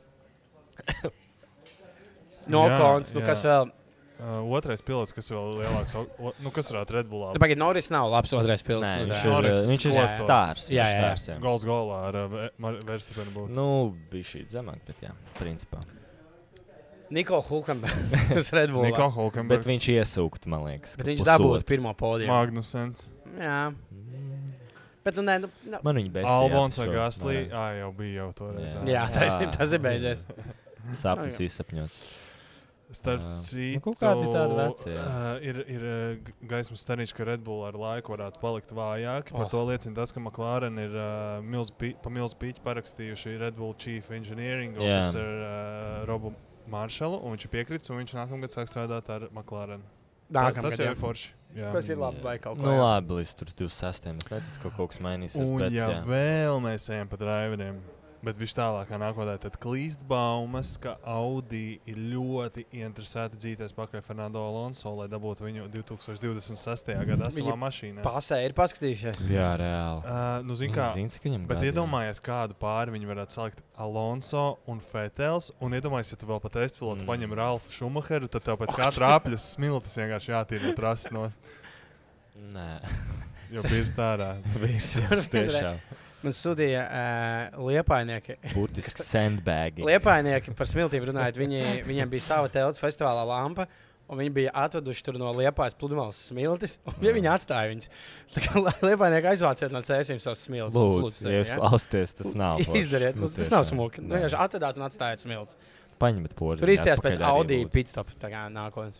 No Jā, Okons, nu jā. kas vēl? uh, otrais pilots, kas vēl lielāks, o, o, nu kas varētu Red Bullā? Nu, pagaid, Norris nav labs otrais pilns. Nē, nu, viņš tā. ir, Norris viņš ir klostos. stārs. Jā, viņš jā, jā. stārs, jā. Gols golā ar uh, Verstapenu būtu. Nu, bija šī zemāk, bet jā, principā. Niko Hulkenbergs, Red Bull. Niko Bet Hulkenbergs, viņš iesūkt, man liekas. Bet ka viņš pusotru. dabūtu pirmo podiju. Magnusens, Jā. Mm. Bet, nu, nē, nu, nu. Man viņa besīja. Albons vai šo- Gasly. nē. Ā, jau bija jau toreiz. Jā. Jā, taisnība, tas ir beidzies. Sapnis Jā. izsapņots. Starp Jā. citu, Nu, kaut kādi tādi veci, jā. uh, ir, ir uh, g- gaismas stariņš, ka Red Bull ar laiku varētu palikt vājāki. Par Oh. to liecina tas, ka McLaren ir uh, milz pi- pa milzu pīķi parakstījuši Red Bull Chief Engineering Jā. Officer uh, Robu Maršalu, un viņš ir piekritis, un viņš nākamgad sāk strādāt ar McLaren. Tā- Nākamgad, tas jau jā. ir forši. Jā. Tas ir labi vai kaut ko. Nu, jā. labi, līdz tur divdesmit sestajam. Es neticu, ka kaut kas mainīsies. Un Bet, ja jā. vēl mēs ejam pa driveriem, bet viņš tālākā nākotnē, tad klīst baumas, ka Audi ir ļoti interesēti dzīties pakaļ Fernando Alonso, lai dabūtu viņu divtūkstoš divdesmit sestajā gadā savā Viņi mašīnā. Pasē ir paskatījušies. Jā, reāli. Uh, nu, zin Viņš kā, zina, cik viņam bet gadi ir. iedomājies, kādu pāri viņi varētu salikt Alonso un Fetels, un iedomājies, ja tu vēl pa testu pilotu Mm. paņem Ralfu Šumacheru, tad tev pēc katra apļas smiltis vienkārši jātīra no trases nost, Nē, jo bija stārā. vīrs vīrs tiešām. Man sūtīja uh, liepainieki. Būtisks sandbagi. Liepainieki par smiltīm runājot, viņi, viņiem bija sava telts festivālā lampa, Un viņi bija atveduši tur no Liepājas pludmales smiltis, un ja viņi atstāja viņus. Tā kā Liepājnieki aizvāciet no cēsīm savas smiltis. Lūdzu, ja jūs klausties, tas nav. Izdariet, nu, tas nav smuki. Nu, vienkārši atvedāt un atstājiet smiltis. Paņemiet požu. Tur izstājās pēc Audi pitstop, tā kā nākotnes.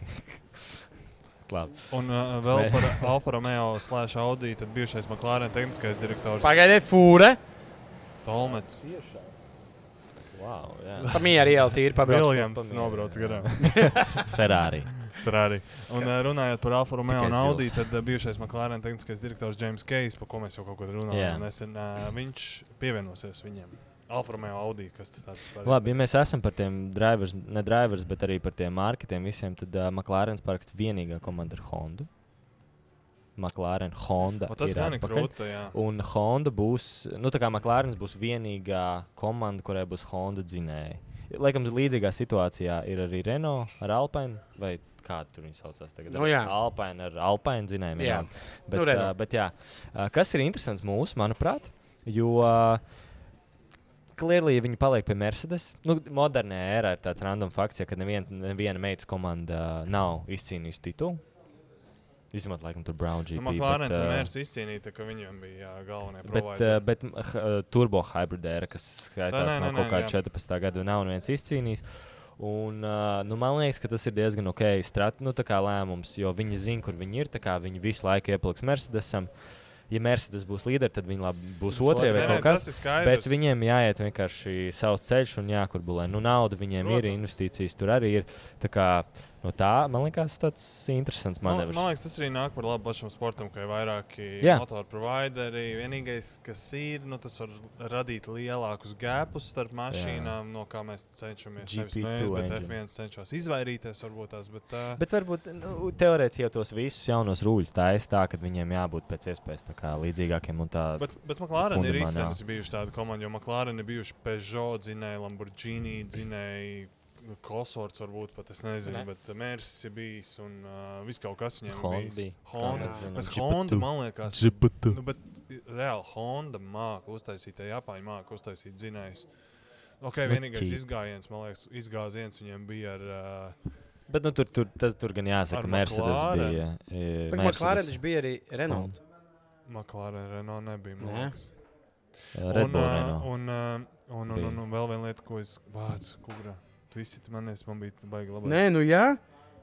Labi. Un uh, vēl par Alfa Romeo slash Audi, tad bijušais McLaren tehniskais direktors Pagaidiet, fūre! Tolmets. Wow, jā. Pa mieru ielu tīri pabrauc. Viljams nobrauc garām. Ferrari. Ferrari. Un uh, runājot par Alfa Romeo Tikai un Audi, zils. tad uh, bijušais McLaren tehniskais direktors James Case, par ko mēs jau kaut ko runājām, Jā. nesen, uh, viņš pievienosies viņiem. Alfa Romeo Audi, kas tas tāds par? Labi, ja mēs esam par tiem drivers, ne drivers, bet arī par tiem marketiem visiem, tad uh, McLaren's parakst vienīgā komanda ar Hondu. McLaren Honda O, tas ir gan ir atpakaļ. krūta, jā. Un Honda būs, nu tā kā McLaren's būs vienīgā komanda, kurai būs Honda dzinēji. Laikam līdzīgā situācijā ir arī Renault ar Alpine, vai kāda tur viņi saucās tagad? Nu jā. Alpine ar Alpine dzinējiem. Jā. Bet, Nu, uh, Renault. bet jā, uh, kas ir interesants mūsu, manuprāt, jo uh, clearly viņi paliek pie Mercedes. Nu, modernajā ērā ir tāds random fakts, ja, ka neviens, neviena meitas komanda uh, nav izcīnījusi titulu. Izņemot, laikam, tur Brown G P. Nu, McLaren bet, uh, Mērs izcīnīja, tā, ka viņam bija jā, galvenie Bet, provideri. uh, bet uh, turbo hybridēra, kas skaitās nē, no nē, kaut nē, kāda jā. četrpadsmitā gada, nav neviens izcīnījis. Un, uh, nu, man liekas, ka tas ir diezgan ok strat, nu, tā kā lēmums, jo viņi zina, kur viņi ir. tā kā Viņi visu laiku iepliks Mercedesam. Ja Mercedes būs līderi, tad viņi labi būs otrie vai Nē, kaut nē, kas. tas ir skaidrs. Bet viņiem jāiet vienkārši savs ceļš un jākurbulē. Nu, nauda viņiem Protams. ir, investīcijas tur arī ir. Tā kā no tā, man liekas, tāds interesants Man, manevrs. man liekas, tas arī nāk par labu pašam sportam, ka ir vairāki Jā. motoru provideri. Vienīgais, kas ir, nu, tas var radīt lielākus gēpus starp mašīnām, no kā mēs cenšamies. Nevis G P two mēs, bet engine. F viens cenšas izvairīties varbūt tās. Bet, uh, Bet varbūt nu, teorētiski jau tos visus jaunos rūļus taisa tā, ka viņiem jābūt pēc iespējas tā kā līdzīgākiem. Un tā, Bet, bet McLaren ir fundamentāli. izsmeļs bijuši tāda komanda, jo McLaren ir bijuši Peugeot dzinēji, Lamborghini dzinēji, Cosworths varbūt pat, es nezinu, Ne. bet Mercedes ir bijis un uh, viss kaut kas viņiem Honda bijis. bija. Honda. Kā mēs zinām, Bet G P Honda, two. man liekas, G P two. nu, bet reāli Honda māca uztaisīt, tie Japāņi māca uztaisīt dzinējus. Ok, Nu, vienīgais keep. izgājiens, man liekas, izgāziens viņiem bija ar... Uh, Bet nu, tur, tur, tas tur gan jāsaka, Ar ka Mercedes McLaren. bija. e, Bet Mercedes, McLaren taču bija arī Renault. McLaren Renault nebija, man Nē. liekas. e, Red Bull un, uh, Renault. un, uh, un, un, Bija. un, un vēl viena lieta, ko es vācu, kurā tu visi manies, man bija baigi labāk. Nē, nu jā.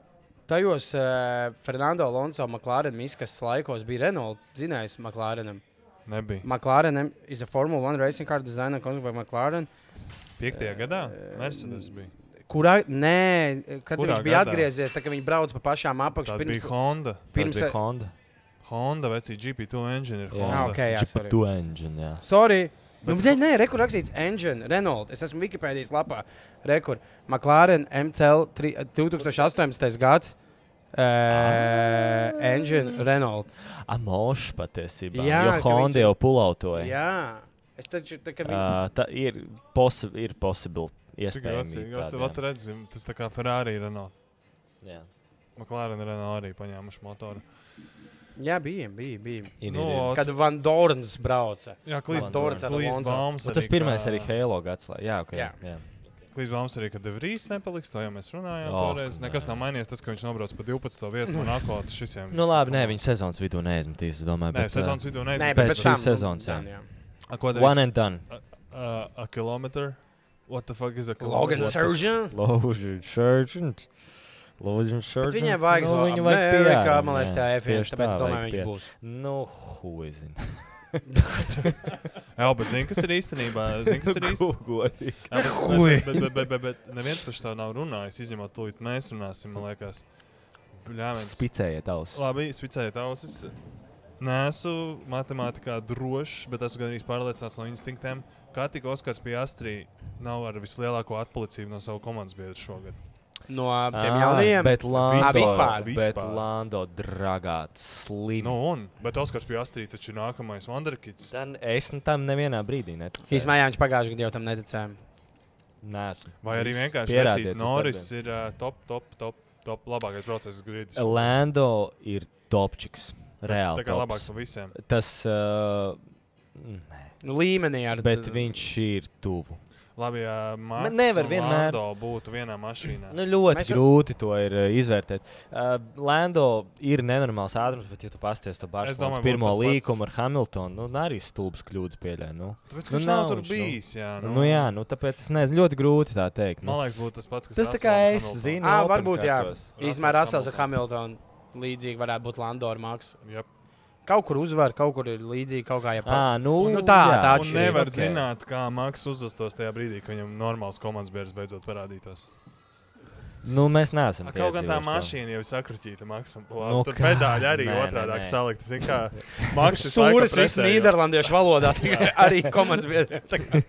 Tajos uh, Fernando Alonso McLaren miskas laikos bija Renault zinājis McLarenam. Nebija. McLaren is a Formula one racing car designed and constructed by McLaren. Piektajā gadā Mercedes bija. Kurā, nē, kad Kurā viņš bija gadā? atgriezies, tā, kad viņi brauc pa pašām Tā apakšām. bija Honda. Tas pirms- bija Honda. Honda vecī G P two engine ir Jā. Honda. Ah, ok, jā, G P sorry. two engine, jā. Sorry. Nu, Bet- nē, nē, rekur rakstīts engine, Renault. Es esmu Wikipēdijas lapā. Rekur. McLaren M C L tri- divtūkstoš astoņpadsmitais gads. Uh, engine Renault. Amošs patiesībā. Jā, Jo ka Honda viņš- jau pulautoja. Jā. Es taču tā kā viņi... Uh, tā ir, posi ir possible. Cik Iespējams. gads? Vat redzi, tas tā kā Ferrari Renault. Jā. McLaren Renault arī paņēmuši motoru. Jā, bija, bija, bija. Ir, Nu, ir, ir. o, Kad Van Dorns brauca. Jā, Klīs Van Dorns ar Klīs Alonso. Baums Nu, tas arī, pirmais ka- arī Halo gads. lai- Jā, ok. Jā. Jā. Klīs Baums arī, ka De Vries nepaliks, to jau mēs runājām Oh, toreiz. nē. Nekas nav mainījies, tas, ka viņš nobrauc pa divpadsmito vietu Monako, tas šis jau. Nu, labi, nē, viņa sezonas vidū neizmetīs, es domāju. Nē, bet, sezonas vidū Nē, neizmet. bet pēc pēc šīs tam, sezonas, jā. jā. A, ko uh, darīs? One and done. Uh, a kilometer? What the fuck is a Logan kilometer? Surgeon. Ložu Sergeant. Ložu Sergeant. Bet viņiem vajag nu, to. viņu Nē, vajag kā pieāram, man liekas, jā. tā F viens, Tieši tāpēc tā, domāju, vajag viņš pie- būs. Nu, huizin. Jā, bet zini, kas ir īstenībā? Zini, kas ir īstenībā? Godīgi. Jā, bet- bet- bet- bet- bet- Bet neviens par šo nav runājis, izņemot tūlīt mēs runāsim, man liekas. Bļāviens. Spicējiet ausis. Labi, spicējiet ausis. Neesmu matemātikā drošs, bet esmu gan arī pārliecināts no instinktiem, kā tik Oskars Piastri nav ar vislielāko atpalicību no savu komandas biedru šogad. No tiem Ā, jaunajiem. Bet Lando, Ā, vispār. bet Vispār. Lando dragāts, slim. Nu, un, bet Oskars Piastri taču ir nākamais Wonderkids. Tad es nu tam nevienā brīdī neticēju. Īsumā, jā, viņš pagājušajā gadā jau tam neticēja. Nesmu. Vai arī Viss. vienkārši Pierādiet vecīt, uz Norris darbiem. ir uh, top, top, top, top labākais braucējs uz grīdas. Lando ir topčiks. Reāli Tā kā tops. labāks no visiem. Tas, uh, nē, Nu, līmenī ar bet viņš ir tuvu. Labi, ja Maks nevar un vienmēr. Lando būtu vienā mašīnā. Nu, ļoti Mēs- grūti to ir uh, izvērtēt. Uh, Lando ir nenormāls ātrums, bet, ja tu pasties to domāju, Barcelonas būtu pirmo tas pats. līkumu ar Hamiltonu, nu, arī stulbs kļūdas pieļauj. Nu. Tāpēc, ka Nu, viņš nav nav tur viņš, nu. bijis, jā. Nu, nu, jā, nu, tāpēc es nezinu, ļoti grūti tā teikt. Nu. Man liekas, būtu tas pats, kas Tas tā kā Russellam, es Hamiltonam. zinu. Ah, Open varbūt, jā. kartos. Īsumā Russells, Russells ar Hamiltonu līdzīgi varētu būt Lando ar Maksu. Jep. Kaut kur uzvar, kaut kur ir līdzīgi, kaut kā jāpārāk. Ah, nu, Nu, tā, jā. tā Un atšķirība, nevar ok. zināt, kā Maks uzvestos tajā brīdī, kad viņam normāls komandas biedrs beidzot parādītos. Nu, mēs neesam. A, kaut gan tā piedzīvojuši to. mašīna jau ir sakrutīta Maksam. Nu, Tur kā? pedāļi arī Nē, otrādāk nē, nē. salikti. Zini, kā Maks ir Stūris laikam viss pretējo. nīderlandiešu valodā, tikai arī komandas biedriem. Tā kā-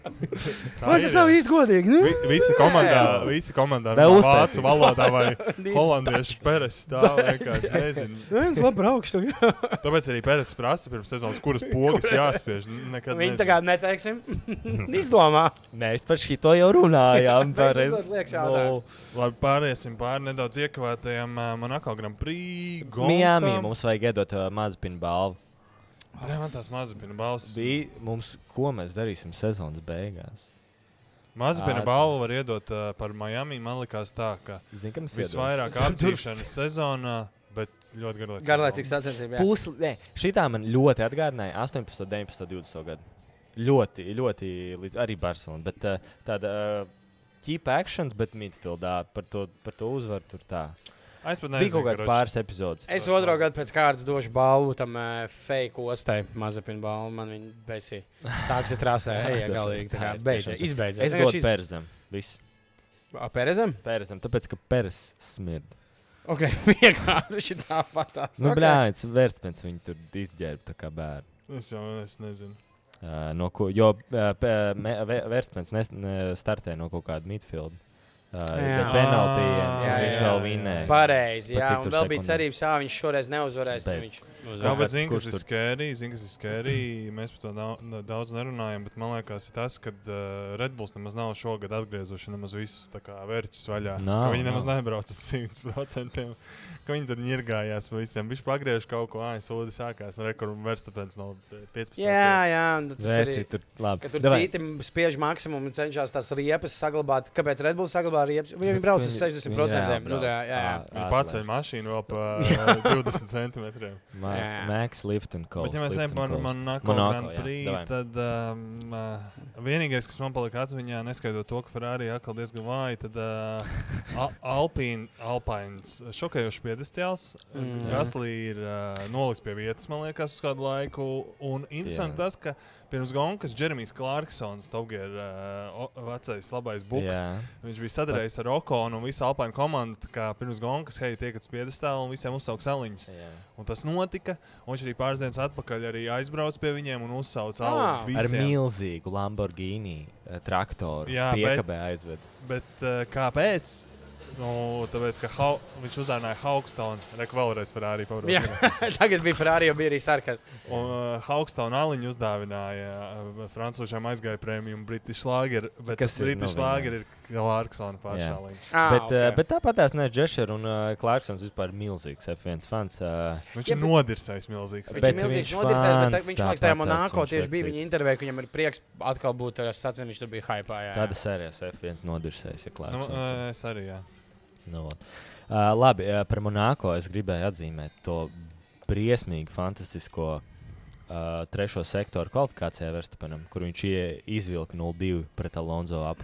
Tā Man ir, tas nav jā. īsti godīgi. Nu? Vi- Visi komandā, visi komandā Tā runā uztaisīt. vācu valodā vai holandiešu Peres stāv vienkārši nezinu. Viens labi braukš. tagad. Tāpēc arī Peres prasa pirms sezonas, kuras pogas jāspiež. Nekad Viņi tā nezinu. kā neteiksim. Izdomā. Mēs par šito jau runājām. Beidzot, pareiz. liekas jautājums. Labi, pāriesim pāri nedaudz iekavētajiem uh, Monako Grand Prix. Miami Gonkam. mums vajag iedot uh, mazpinu balvu. Jā, man tās mazapina balvas. Bija mums, ko mēs darīsim sezonas beigās. Mazapina Ā, balvu var iedot uh, par Miami. Man likās tā, ka Zini, kam es visvairāk apdzīšanas sezonā, bet ļoti garlaicīgi. Garlaicīgs sacensība. jā. Pusli, ne, šitā man ļoti atgādināja astoņpadsmito, deviņpadsmito, divdesmito gadu. Ļoti, ļoti līdz arī Barcelona. Bet uh, tāda uh, ķīpa actions, bet midfieldā par to, par to uzvaru tur tā. Es pat Bija nezinu, kaut kāds pāris epizodes. Es otro gadu pēc kārtas došu balvu tam uh, fake ostai. Mazapina balvu. Man viņa beigsies. Tā, kas ir trasē. Ej, Tas- galīgi. Tā kā tā ir beidzies. tiešām- Izbeidzies. Es dodu Perzem. Viss. Perezem? Perzem, tāpēc, ka Perez smird. Ok, vienkārši tā patās. Nu, Ok. blāņas, vērstpēc viņi tur izģērb tā kā bērni. Es jau es nezinu. Uh, no ko, jo uh, vērstpēc startē no kaut kāda midfield. Uh, Jā. penaltījiem, Ah, un jā, viņš jā, vēl jā. vinēja. Pareizi, Pa jā. cik Un tur vēl bija sekundēm? cerības, jā, viņš šoreiz neuzvarēs. un Beidz. Viņš Jā, uzvarēs. bet kāds, zini, kurš kas ir tur- skērī, zini, kas ir skērī. Mēs par to daudz, daudz nerunājam, bet man liekas, ir tas, ka uh, Red Bulls nemaz nav šogad atgriezuši nemaz visus tā kā vērķus vaļā. Nav, Ka viņi nemaz nav. nebrauc uz simt procentiem. Ka viņi tur ņirgājās pa visiem. Viņš pagriež kaut ko, ai, sūdi sākās. Rekur un Verstapens no piecpadsmit. Jā, jā. un tas Vērci arī- tur labi. Ka tur Davai. citi spiež maksimumu un cenšas tās riepas saglabāt. Kāpēc Red Bull saglabā riepas? Viņi Tāpēc, brauc ka uz viņi- sešdesmit viņi procentiem. Nu, jābrauc. jā, jā, jā. Ā, Viņi atlaid. paceļ mašīnu vēl pa uh, divdesmit centimetriem. Ma- Jā. Max Liftenko. Bet, ja mēs ejam par Monako Monako, Grand jā, Prix, davai. tad um, uh, vienīgais, kas man palika atmiņā, neskaidrot to, ka Ferrari atkal diezgan vāji, tad uh, Al Alpine, Alpines šokējošs piedestāls. Mm. Gaslī ir uh, noliks pie vietas, man liekas, uz kādu laiku. Un interesanti Jā. tas, ka pirms Gonkas Džeremijs Klārksons, Topgear uh, vecais labais buks, Jā. viņš bija sadarējis ar Okonu un visu Alpine komandu, tā kā pirms Gonkas, hei, tiekat uz piedestālu un visiem uzsauks saliņas. Jā. Un tas notika, un viņš arī pāris dienas atpakaļ arī aizbrauca pie viņiem un uzsauca Ah. algu Ar visiem. milzīgu Lamborghini eh, traktoru. Jā, bet- piekabē aizved. Bet uh, kāpēc? Nu, tāpēc, ka hau, viņš uzdāvināja Haukstonu, reku vēlreiz Ferrari Jā, pabrauc. tagad bija Ferrari, jau bija arī sarkas. Un uh, Haukstonu aliņu uzdāvināja uh, francūžiem aizgāja prēmiju un British Lager, bet Kas tas ir, British nu, Lager ir Klārksona pašā Jā. aliņš. Ah, Bet, okay. okay. bet tāpat tās ne Džešers un uh, Klārksons vispār milzīgs F viens fans. Uh, Viņš Jā, ir bet- nodirsējis milzīgs. Viņš Bet ir milzīgs viņš nodirsējis, bet fans tā- viņš liekas, tajā tāpat Monako tas tieši viņš bija viņa vecīts. intervija, ka viņam ir prieks atkal būt tajā sacensībā, viņš tur bija hypā. jā, jā. tāda sērijas F viens nodirsējis, ja Nu, Klārksons. uh, es arī, jā. Nu, vot. uh, labi, uh, par Monako es gribēju atzīmēt to briesmīgi fantastisko uh, trešo sektoru kvalifikācijā Verstapenam, kur viņš ie- izvilka nulle divi pret Alonso apu.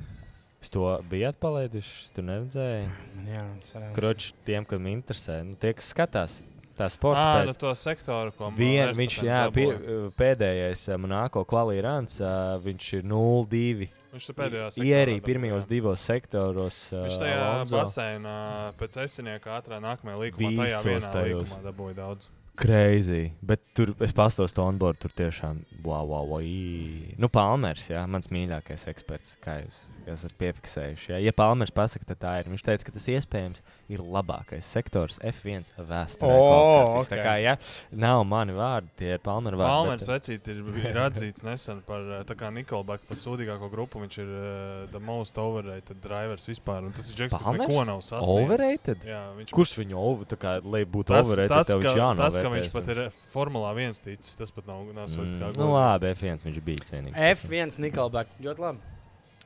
Uz to bijāt palaiduši, tu neredzēji? Jā, cerams. Kroč, tiem, kam interesē, nu, tie, kas skatās tā sporta Ah, pēc. nu to sektoru, ko Vien, Verstapens viņš jā, pie, dabūja. pēdējais uh, Monako kvalīrants, uh, viņš ir nulle divi. Viņš tur pēdējā sektorā Ierī dabūja. pirmajos divos sektoros. Uh, Viņš tajā Alonso. basēnā pēc esinieka ātrā nākamajā līkumā, tajā Visos vienā tajos. līkumā dabūja daudz. Crazy. Bet tur es pastos to onboard, tur tiešām wow, wow, wow. ī. Nu, Palmers, jā, mans mīļākais eksperts, kā jūs esat piefiksējuši. Jā. Ja Palmers pasaka, tad tā ir. Viņš teica, ka tas iespējams ir labākais sektors F viens vēsturē. O, kvalifikācijas. Tā ok. kā, ja nav mani vārdi, tie ir Palmer vārdi. Palmers bet- vecīt ir, ir atzīts nesen par uh, tā kā Nikolbaka par sūdīgāko grupu. Viņš ir uh, the most overrated drivers vispār. Un tas ir Džeks, kas Palmers? neko nav sasniedzis. Overrated? Jā, viņš Kurš viņu over, tā kā, lai būtu tas, overrated, tas, tev viņš ka, jānovērtē. tas, ka viņš pat ir Formulā viens ticis, tas pat nav, nav svarīgs. Mm, nu labi, F viens viņš bija cienīgs. F viens Nickelback. Ļoti labi.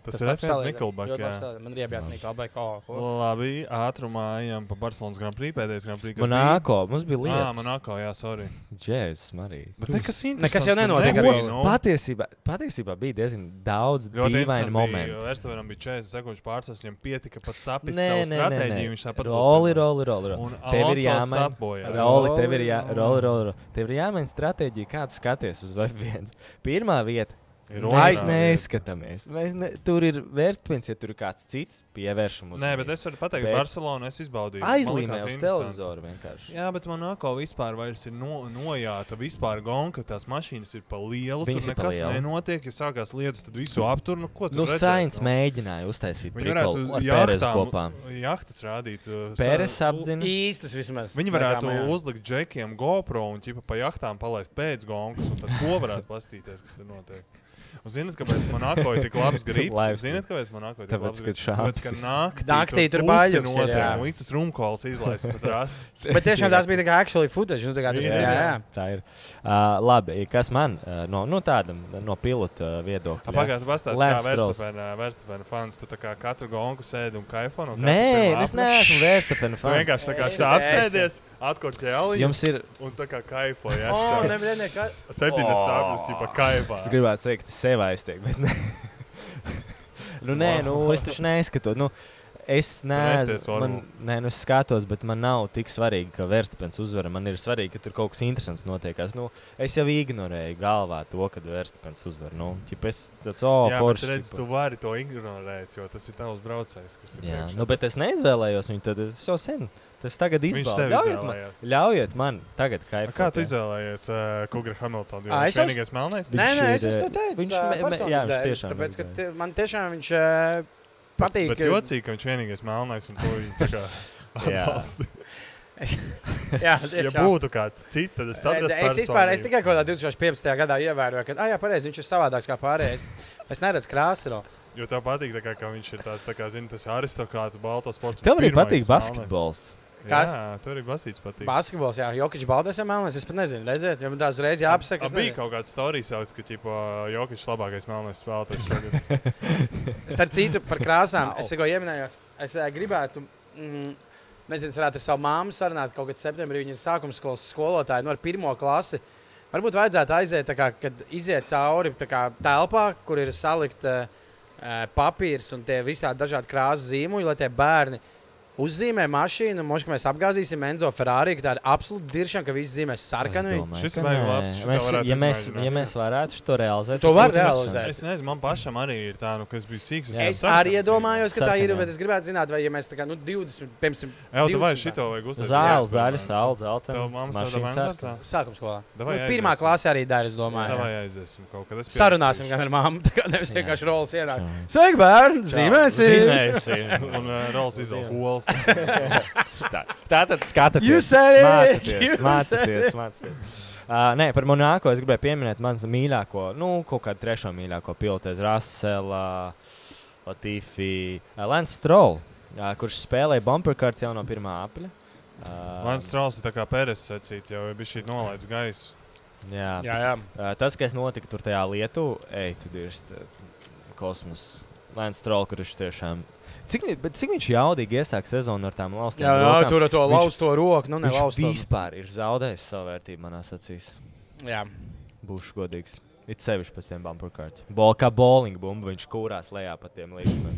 Tas ir F viens Nickelback, jā. Man riebjās Nickelback. Oh, Labi, ātrumā ejam pa Barcelonas Grand Prix, pēdējais Grand Prix, kas Monako, mums bija lietas. Ā, Monako, jā, sorry. Džēzus, Marī. Bet nekas interesants. Nekas jau nenotiek nebija, arī. nu. Patiesībā, patiesībā bija diezgan daudz dīvaini momenti. Verstapenam bija četrdesmit sekundes pārsvars, viņam pietika pat sapist Nē, savu nē, nē, stratēģiju, nē. viņš tāpat Roli, būs roli, roli, Un roli. Tev ir Alonso jāmaina. sapojās. Roli, tev ir jā, Roli, roli, roli, roli. Tev ir jāmaina stratēģija, kā tu skaties uz F viens. Pirmā vieta. Ir Mēs otrā neizskatāmies. Mēs ne, tur ir vērtpins, ja tur ir kāds cits pievēršam uz Nē, bet es varu pateikt, Bet- Barcelonu es izbaudīju. Man aizlīmē likās uz interesanti. televizoru vienkārši. Jā, bet Monako vispār vairs ir no, nojāta vispār gonka, tās mašīnas ir pa lielu, Viņas tur ir pa nekas lielu. nenotiek, ja sākās lietas, tad visu aptur, nu ko tu Nu, redzēji, Sainz nu? mēģināja uztaisīt Viņi prikolu varētu ar Pēresu jahtām, kopā. jahtas rādīt. uh, Pēres sa- apdzina. Īstas vismaz. Viņi varētu Reklāmā, jā. uzlikt džekiem GoPro un ķipa pa jahtām palaist pēc gonkas, un tad to varētu pastīties, kas tur notiek. Un zināt, kāpēc Monako ir tik labs grips? Live Zināt, kāpēc Monako ir tik Tāpēc, labs kad grips? šāps. Tāpēc, ka naktī, Naktī tur pusi baļķis ir, notiek, jā. un viss tas rumkols izlaists pat rasi. Bet tiešām tās bija tā kā actually footage. Nu, tā kā tas, jā, Jā, jā. Tā ir. Uh, labi, kas man uh, no, no tāda no pilota uh, viedokļa? Pagājušajā pastāstā, kā Lance Strolls. Verstapena, Verstapena fans, tu tā kā katru gonku sēdi un kaifo no Nē, es neesmu Verstapena Tu fans. vienkārši tā kā Es šā esmu. apsēdies, atkur ķēliņu Jums ir, un tā kā kaifo, jā. O, šā. nevienu nekā. Septiņas stāvļus, ķipa kaifā. es gribētu teikt, sev aiztiek, bet ne. nu, nē, nu, es taču neizskatos. Nu, es neesmu, neesties man, Formula. nē, nu, es skatos, bet man nav tik svarīgi, ka Verstapens uzvara. Man ir svarīgi, ka tur kaut kas interesants notiekās. Nu, es jau ignorēju galvā to, kad Verstapens uzvar. Nu, ķip, es tāds, o, Jā, bet forši. redz, ķipa. tu vari to ignorēt, jo tas ir tavs braucējs, kas ir Jā, priekšā. nu, bet es neizvēlējos viņu, tad es jau sen. Tas tagad Viņš izbaudu. tevi Ļaujiet man, izvēlējās. ļaujiet man tagad A kaifot. Kā tu jā. izvēlējies uh, Kugra Hamiltonu? Jo Ā, viņš es jau- vienīgais melnais? Nē, nē, es ir, esmu to teicis. viņš ā, me- me- personīgi jā, viņš dēļ, tiešām Tāpēc, ka ir, tie- man tiešām viņš ā, patīk. Bet jocīgi, ka viņš vienīgais melnais un to viņa tā kā Jā. atbalsta. Jā, Ja tiešām. būtu kāds cits, tad es saprastu Es, vispār, es tikai kaut kādā divtūkstoš piecpadsmitajā gadā ievēroju, ka, ah, jā, pareizi, viņš ir savādāks kā pārējais. Es neredzu krāsu. No. Jo tev patīk, tā kā, ka viņš ir tāds, tā kā, zini, tas aristokrāts, balto sports. Tev arī pirmais patīk melnais. basketbols. Kas? Jā, tev arī basīts patīk. Basketbols, jā, Jokic Baldēs ir melnais. Es pat nezinu, redziet, ja man tās reiz jāapsaka. A, es bija nezinu. kaut kāds stāstījis, sauc, ka ķipa, Jokičs labākais melnais spēlētājs šogad. Starp citu, par krāsām, Au. es tikko ieminējos, es ā, gribētu, mm, nezinu, es varētu ar savu māmu sarunāt kaut kad septembrī. Viņa ir sākuma skolas skolotāja, no ar pirmo klasi. Varbūt vajadzētu aiziet, tā kā, kad iziet cauri tā kā, telpā, kur ir salikta uh, papīrs un tie visādi dažādi krāsas zīmuļi, lai tie bērni uzzīmē mašīnu. Možda mēs apgāzīsim Enzo Ferrari, ka tā ir absolūti diršana, ka visi zīmēs sarkanu. Šis ir baigi labs, šito Mēs, varētu ja, mēs, izmēģināt. ja mēs varētu to realizēt, To tas var būtu realizēt. interesanti. Es nezinu, man pašam arī ir tā, nu, ka es biju sīks. Jā. Es arī iedomājos, ka tā ir, Sarkanā. bet es gribētu zināt, vai ja mēs tā kā nu, divdesmit, piemēram, Jā, tu vai divdesmit šito vajag uztaisīt? Zāle, zaļa, saule, zelta. Tev mamma strādā Vendārsā? sākuma skolā. Davai Nu, pirmā aiziesim. klase arī dara, es domāju. Jā, jā. vai aiziesim kaut kad. Es Sarunāsim pierakstīšu. gan ar mammu, tā kā nevis Jā. vienkārši rolas ienāk. Čau. Sveiki, bērni! Zīmēsim! Zīmēsim. Un uh, Rols izdala hols. Tā, tā tad skatieties. You said it! Mācieties, You mācieties, mācieties. Uh, nē, par Monako es gribēju pieminēt manu mīļāko, nu, kaut kādu trešo mīļāko pilotu, Russell, Latifi, uh, Lance Stroll, uh, kurš spēlēja bumper cards jau no pirmā apļa. Uh, Lance Strauss ir tā kā Pēres secīt, jau bija šī nolaidz gaisu. Jā, Jā, jā. Uh, tas, kas notika tur tajā lietu, ej, tu dirst kosmos. Lance Stroll, kurš tiešām. Cik, vi- bet cik viņš jaudīgi iesāk sezonu ar tām laustām Jā, jā, rokām? tur ar to Viņš- lausto roku, nu ne Viņš lausto. vispār ir zaudējis savu vērtību manās acīs. Jā. Būšu godīgs. It sevišķi pēc tiem bumper cards. Bol, kā bowling bumba, viņš kūrās lejā pa tiem līkumiem.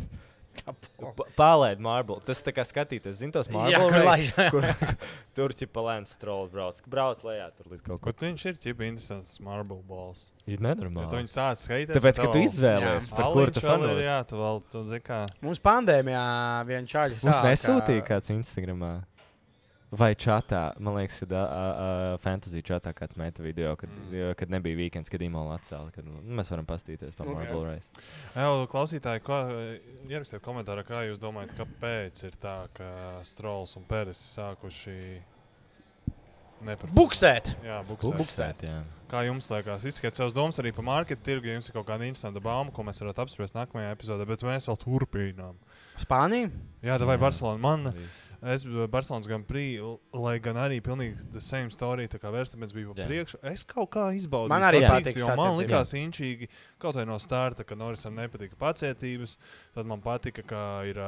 Pālēd marble. Tas tā kā skatīties, zin tos marble Jā, kur race, laiž. kur tur cipa Lance Stroll brauc. Brauc lejā tur līdz kaut ko. Bet viņš ir ķipa interesants marble balls. Ir Ja tu nenormāli. viņu sāc skaitīt, Tāpēc, ka tu izvēlies, Jā. par kuru tu Jā, fanos. tu vēl, tu zini kā. Mums pandēmijā viena čaļa Mums sāka- nesūtīja kāds Instagramā. Vai čatā, man liekas, kad uh, uh, fantasy čatā kāds meta video, kad, mm. kad nebija weekends, kad Imola atcēla. Kad, nu, mēs varam pastīties to Ok. marble race. Jā, klausītāji, kā, ierakstiet komentārā, kā jūs domājat, kāpēc ir tā, ka Strolls un Pēres ir sākuši neparfumēt. Buksēt! Jā, buksēt. Buksēt, jā. Kā jums liekas? Izskatiet savus domas arī par marketu tirgu, ja jums ir kaut kāda interesanta bauma, ko mēs varētu apspriest nākamajā epizodē, bet mēs vēl turpinām. Spānija? Jā, tā vai Jā. Barcelona. Man, Es Barcelonas Grand Prix, lai gan arī pilnīgi the same story, tā kā Verstappens bija pa Jā. priekšu, es kaut kā izbaudīju. Man arī sacīkstu, patika jo man sacensības. likās inčīgi, kaut vai no starta, ka Norrisam nepatika pacietības, tad man patika, ka ir,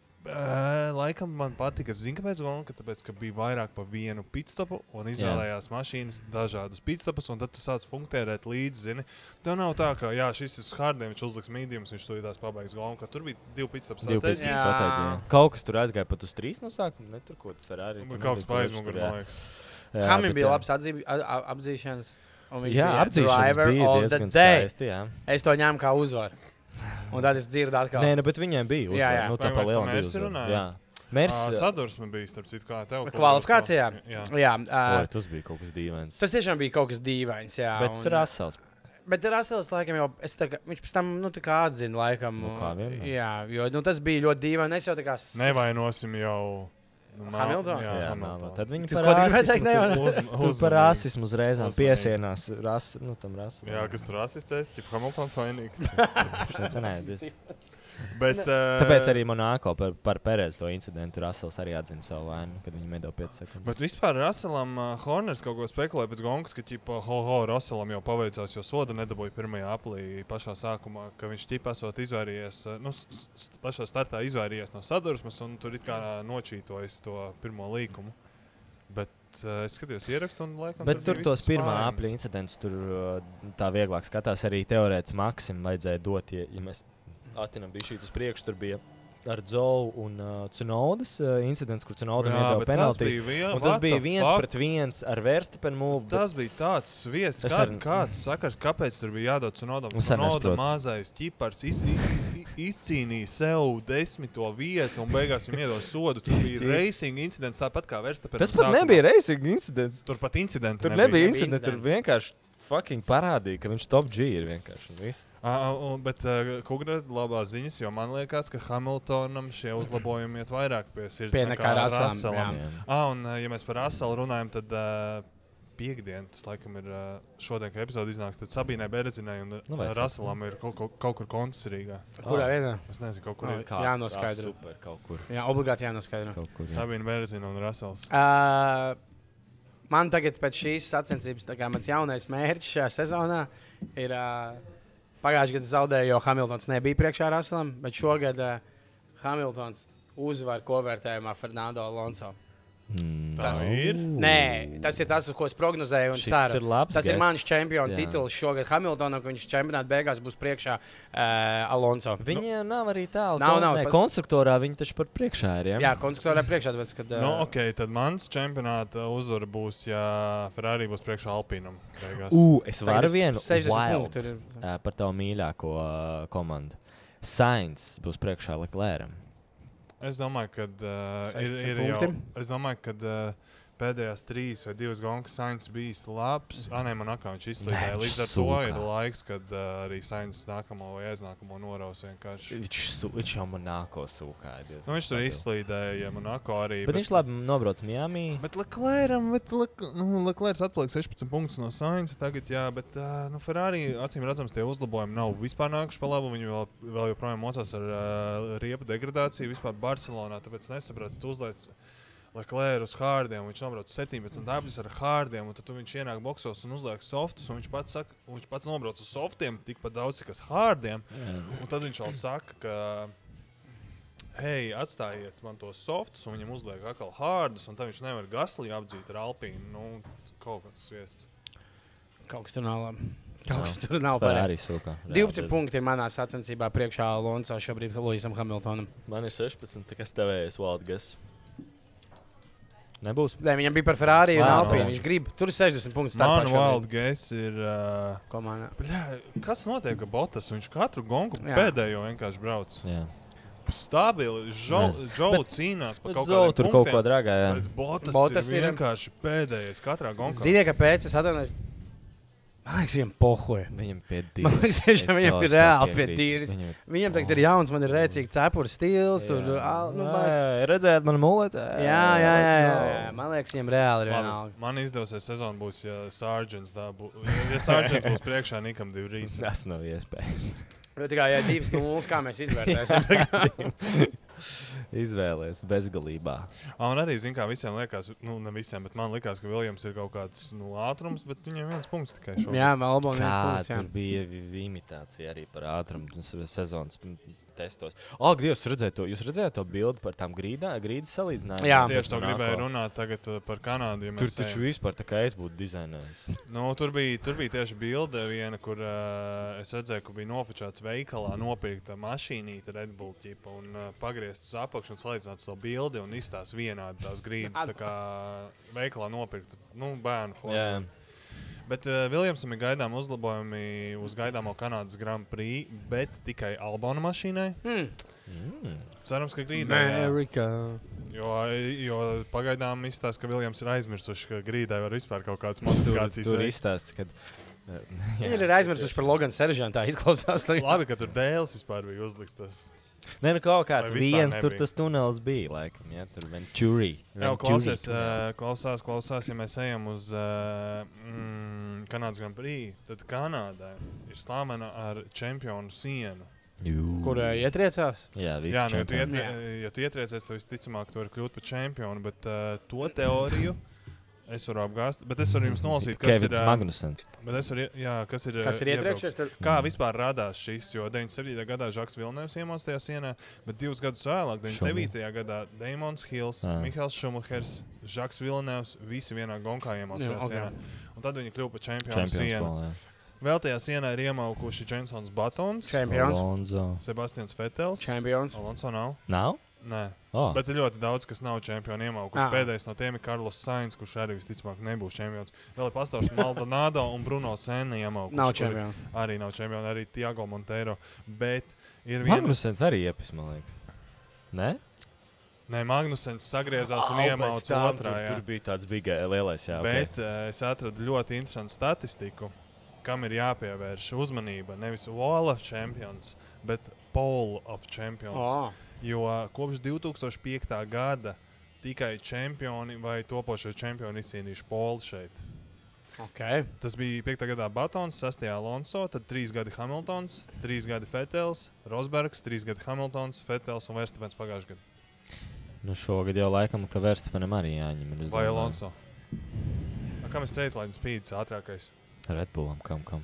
ā, laikam man patika, es zinu, kāpēc gan, ka tāpēc, ka bija vairāk pa vienu pitstopu un izvēlējās mašīnas dažādus pitstopus, un tad tu sāc funktērēt līdzi, zini. Tev nav tā, ka, jā, šis ir uz hardiem, viņš uzliks mediums, viņš tūlītās pabaigs galvu, ka tur bija divi pitstops Divi sataisīts. pēc Jā. satēt, jā. Kaut kas tur aizgāja pat uz trīs no sākuma, ne tur, ko Ferrari. tur Kaut kas nebija, pa kur aizmuguri, tur, jā. man liekas. Jā, Hamim bet bija jā. labs atzīm, a, a, apzīšanas. Un viņš Jā, bija apdzīšanas driver bija of the diezgan day. skaisti, jā. Es to ņēmu kā uzvaru. Un tad es dzirdu atkal. Nē, nu, bet viņiem bija uzvara. Jā, jā. Nu, tā Vai pa mēs lielam par bija Mersi uzvara. runājam? Jā. Mers, Ā, Sadursme bija, starp citu, kā tev. Kvalifikācijā? Jā. Jā, Oi, uh, tas bija kaut kas dīvains. tas tiešām bija kaut kas dīvains. Jā, Bet un, Rasels. bet Rasels, laikam, jau es tā kā, viņš pēc tam nu, tā kā atzina, laikam. Nu, kā vienmēr. Jā, jo nu, tas bija ļoti dīvaini. Es jau tā kā. s- Nevainosim jau. Nu, Mal- Hamiltonu? Jā, Jā, Hamiltonu. mēlā. Tad viņi Tu par ko tu gribēji rasismu. teikt, nevar? tur- Uz- Tu par uzmanīgi. rasismu uzreiz Uzmanīgi. piesienās. Ras, nu, tam rasismu. Jā, kas tur asistēs, tipa Hamiltons vainīgs. Nē, Bet, uh, Tāpēc arī Monako par, par Perez to incidentu Rasels arī atzina savu vainu, kad viņi medo piecas sekundes. Bet vispār Russellam uh, Horners kaut ko spekulēja pēc gongas, ka ķipa, ho, ho, Russellam jau paveicās, jo sodu nedabūja pirmajā aplī pašā sākumā, ka viņš ķipa esot izvairījies, uh, nu, s, s, pašā startā izvairījies no sadursmes un tur it kā nočītojas to pirmo līkumu. Bet uh, es skatījos ierakstu un laikam Bet tur bija tos viss pirmā fine. apli incidentus tur uh, tā vieglāk skatās. Arī teorētiski Maksim vajadzēja dot, ja, ja mēs Atinam bija šī uz priekšu, tur bija ar Zou un uh, Cunodas uh, incidents, kur Cunoda Jā, nedeva bet tas penalti. bija vien- Un tas what bija the viens fuck? pret viens ar Verstappen move. Tas bija tāds sviests, Es kā, ar- kāds sakars, kāpēc tur bija jādod Cunodam. Es arī Cunoda nesaprotu. mazais ķipars iz, i- i- izcīnīja sev desmito vietu un beigās viņam iedod sodu. Tur bija racing incidents tāpat kā Verstappen. Tas pat nebija racing incidents. Tur pat incidents Tur nebija. nebija Nebija incidents. Tur incidenti. vienkārši fucking parādīja, ka viņš top G ir vienkārši. un viss. Uh, uh, bet uh, Kugra labās ziņas, jo man liekas, ka Hamiltonam šie uzlabojumi iet vairāk pie sirds Pie nekā Russellam, Russellam. jā. Ah, un uh, ja mēs par Russelu runājam, tad uh, piekdien, tas laikam ir uh, šodien, kad epizode iznāks, tad Sabīnai Berezinai un Nu, nu, vajadzētu. Russellam ir kaut, kaut, kaut kur koncerīgā. Kurā vienā? Es nezinu, kaut kur Ah, ir. Kā? jānoskaidro. Super, kaut kur. Jā, obligāti jānoskaidro. Kaut kur jā. Sabīna Berezina un Russels. Uh, man tagad pēc šīs sacensības, tā kā mans jaunais mērķis šajā sezonā ir uh, pagājušajā gadā zaudēju, jo Hamiltons nebija priekšā Russellam, bet šogad uh, Hamiltons uzvar kovērtējumā Fernando Alonso. Mm. Tas ir? Nē, tas ir tas, uz ko es prognozēju un Šis ceru. ir labs Tas ir guess. mans čempiona Jā. tituls šogad Hamiltonam, ka viņš čempionāta beigās būs priekšā uh, Alonso. Viņiem nav arī tālu. Nav, kon- nav, nē, pas- Konstruktorā viņi taču par priekšā ir. Ja? Jā, konstruktorā priekšā, tāpēc, kad... Uh, Nu, ok, tad mans čempionāta uzvara būs, ja Ferrari būs priekšā Alpinam. Beigās. Ū, es tagad varu es vienu sešdesmit wild punktu ir- uh, par tavu mīļāko uh, komandu. Sainz būs priekšā Leclercam. Es domāju, ka uh, ir, sešdesmit ir jau. punkti. Es domāju, ka uh, pēdējās trīs vai divas gongas Sainz bijis labs. Ah, nē, man atkal viņš izslīdēja. Nē, Līdz ar to sūkā. ir laiks, kad uh, arī Sainz nākamo vai aiznākamo noraus vienkārši. Viņš, su, viņš jau Monako sūkāja. Nu, viņš tur izslīdēja, ja Monako arī. Bet viņš labi nobrauc Miami. Bet Leclercam, bet Lec- nu, Leclerc atpaliek sešpadsmit punktus no Sainz tagad, jā, bet uh, nu, Ferrari acīm redzams tie uzlabojumi nav vispār nākuši pa labu. Viņi vēl, vēl joprojām mocās ar uh, riepu degradāciju vispār Barcelonā, tāpēc nesapratu, tu uzliec Leclerc uz hārdiem, viņš nobrauc septiņpadsmit apļus ar hārdiem, un tad tu viņš ienāk boksos un uzliek softus, un viņš pats, saka, un viņš pats nobrauc uz softiem tikpat daudz, cik uz hārdiem, un tad viņš vēl saka, ka hei, atstājiet man tos softus, un viņam uzliek atkal hārdus, un tad viņš nevar Gaslī apdzīt ar Alpīnu. Nu, kaut kāds sviests. Kaut kas tur nav labi. Kaut kas tur nav Ferrari pareizi. sūkā. divdesmit punkti ir manā sacensībā priekšā Alonso šobrīd Luisam Hamiltonam. Man ir sešpadsmit, tā kas tevējais wild guess. Nebūs. Nē, viņam bija par Ferrari un Wow. Alpīnu. Viņš grib. Tur ir sešdesmit punkti Man starpā wild guess ir... Uh, komandā. bļā, kas notiek ar Bottas? Viņš katru gongu Jā. pēdējo vienkārši brauc. Jā. Stabili. Nezinu. Džou cīnās par kaut Zou kādiem tur kaut punktiem. ko dragā. Jā. Bet Bottas, Bottas ir ir- vienkārši pēdējais katrā gongā. Ziniet, kāpēc es atvainojos? Man liekas, viņam pohoja. Viņam pie Man divas. liekas, tiešām viņam ir Es reāli tā pie piekrītu. tīras. Viņam- Viņam tagad ir jauns, man ir rēcīgi cepura stils. Tur, al, nu, man liekas, Jā, redzējāt man muletē? jā, jā, jā, jā. Man liekas, viņam reāli ir Labi, vienalga. man izdevsies sezona būs, ja Sargents dabū. Ja, ja Sargents būs priekšā, Nikam divi rīsi. Tas nav iespējams. Jo tikai ja divas nulles, kā mēs izvērtēsim. Izvēlēs bezgalībā. Ah, un arī, zin kā, visiem liekas, nu, ne visiem, bet man likās, ka Viljams ir kaut kāds nu, ātrums, bet viņam viens punkts tikai šobrīd. Jā, Albona viens Kā punkts. Jā. tur bija imitācija arī par ātrumu sezonas testos. O, Dievs, redzēju to, jūs redzējāt to bildi par tām grīdā, grīdas salīdzinājumu? Jā. Es tieši to gribēju runāt tagad uh, par Kanādu. Ja Tur mēs taču ejam. vispār tā kā es būtu dizainējis. Nu, tur, bija, tur bija tieši bilde viena, kur uh, es redzēju, ka bija nofočēts veikalā nopirkta mašīnīta Red Bull ķipa un uh, pagriezts uz apakšu un salīdzināts to bildi un izstās vienādi tās grīdas, tā kā veikalā nopirkta, nu, bērnu formā. Jā. Bet uh, Viljamsam ir gaidām uzlabojumi uz gaidāmo Kanādas Grand Prix, bet tikai Albona mašīnai. Hmm. Mm. Cerams, ka grīdai, jā. Amerika. Jo, jo pagaidām izstāsta, ka Viljams ir aizmirsuši, ka grīdai var vispār kaut kādas Tur, modifikācijas tur veikt. izstāsts, kad... Viņi ir aizmirsuši par Loganu Seržantu, tā izklausās. tagad. Labi, ka tur dēls vispār bija uzlikts tas. Nē, nu kaut kāds Vai vispār viens tur nebija? tas tunelis bija, laikam, ja, tur Venturi. Jā, Venturi klausies, tunelis. uh, klausās, klausās, ja mēs ejam uz uh, mm, Kanādas Grand Prix, tad Kanādā ir slavena ar čempionu sienu. Jū. Kur uh, ietriecās? Jā, visi Jā, nu, ja, tu čempioni. ietrie, ja tu ietriecies, tad visticamāk tu vari kļūt par čempionu, bet uh, to teoriju es varu apgāzt. Bet es varu jums nolasīt, kas Kevins ir... ā, Magnusens. Bet es varu, ie- jā, kas ir... Kas ir ā, ietriekšies? Tur? Kā vispār radās šis, jo deviņdesmit septītajā gadā Žaks Vilnevs iemācījās tajā sienā, bet divus gadus vēlāk, deviņdesmit devītajā gadā Damons Hills, Ah. Mihails Šumahers, Žaks Vilnevs, visi vienā gonkā iemācījās Jā, tajā ok. sienā. Un tad viņi kļuva par čempionu Čempions sienu. vēl, jā. Vēl tajā sienā ir iemaukuši Jensons Batons, Čempions. Alonso. Sebastians Vetels. Čempions. Alonso nav. Nav? Nē. Oh. Bet ir ļoti daudz, kas nav čempioni iemaukuši. Ah. Pēdējais no tiem ir Karlos Sainz, kurš arī visticamāk nebūs čempions. Vēl ir pastāvs Maldonado un Bruno Senna iemaukuši. Nav kuri čempions. Arī nav čempioni, arī Tiago Monteiro. Bet ir viena... Magnusens arī iepis, man liekas. Nē? Nē, Magnusens sagriezās un Au, iemauca pēc tam otrā. Tur, jā. tur bija tāds biga, lielais, jā. Bet uh, es atradu ļoti interesantu statistiku, kam ir jāpievērš uzmanība. Nevis Wall of Champions, bet Pole of Champions. Oh. Jo kopš divi tūkstoši piektā gada tikai čempioni vai topošie čempioni izcīnījuši poli šeit. Okay. Tas bija piektā gadā Batons, sastajā Alonso, tad trīs gadi Hamiltons, trīs gadi Fetels, Rosbergs, trīs gadi Hamiltons, Fetels un Verstapens pagājušajā gadā. Nu šogad jau laikam, ka Verstapenam arī jāņem. es Vai domāju. Alonso? A, kam ir Straightline Speeds ātrākais? Red Bullam, kam, kam?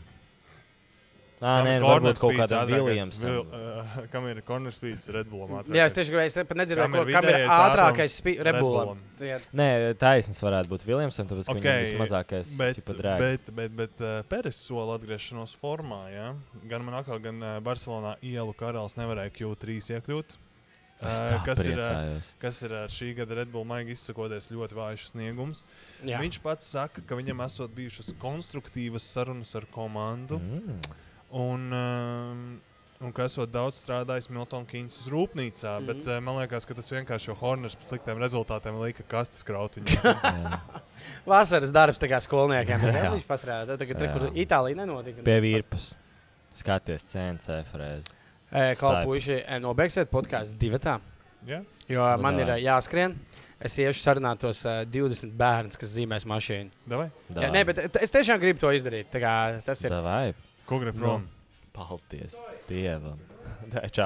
Ā, Kam nē, ir nu, corner varbūt kaut speeds kādam ātrākais? Williamsam. Vil- uh, Kam ir corner speeds Red Bullam ātrākais? Jā, es tieši gribēju, es pat nedzirdēju, Kam ir ko- kam ir vidējais ātrākais ātrums spi- Red Red Bullam. Bullam? Jā. Nē, taisnība varētu būt Williamsam, tāpēc, ka Ok, viņam vismazākais Bet, tipa drēga. bet, bet, bet uh, Peres sola atgriešanos formā. Ja? Gan Monako, gan uh, Barcelonā ielu karalis nevarēja Q trīs iekļūt. Es Uh, tā kas, ir, uh, priecājos. kas ir ar šī gada Red Bull maigi izsakoties ļoti vājš sniegums. Jā. Viņš pats saka, ka viņam esot bijušas konstruktīvas sarunas ar komandu. Mm. Un, um, un ka esot daudz strādājis Milton Keynes rūpnīcā. Mhm. Bet uh, man liekas, ka tas vienkārši jau Horners par sliktiem rezultātiem lika kastes krautiņā. Jā. Vasaras darbs tā kā skolniekiem. Jā. Jā, viņš pastrādā. Tagad, tur, kur Jā. Itālija nenotika. Pie virpas. Skaties C N C frēzi. E, Klau, Staipi. puiši, e, nobeigsiet podkāstu divatā. Ja? Jo Nu, man ir davai. e, jāskrien. Es iešu sarunāt tos uh, divdesmit bērnus, kas zīmēs mašīnu. Davai? Jā, nē, bet t- es tiešām gribu to izdarīt. Tā kā tas ir. Davai. Ko grib prom? Paldies Dievam. Dā, čau.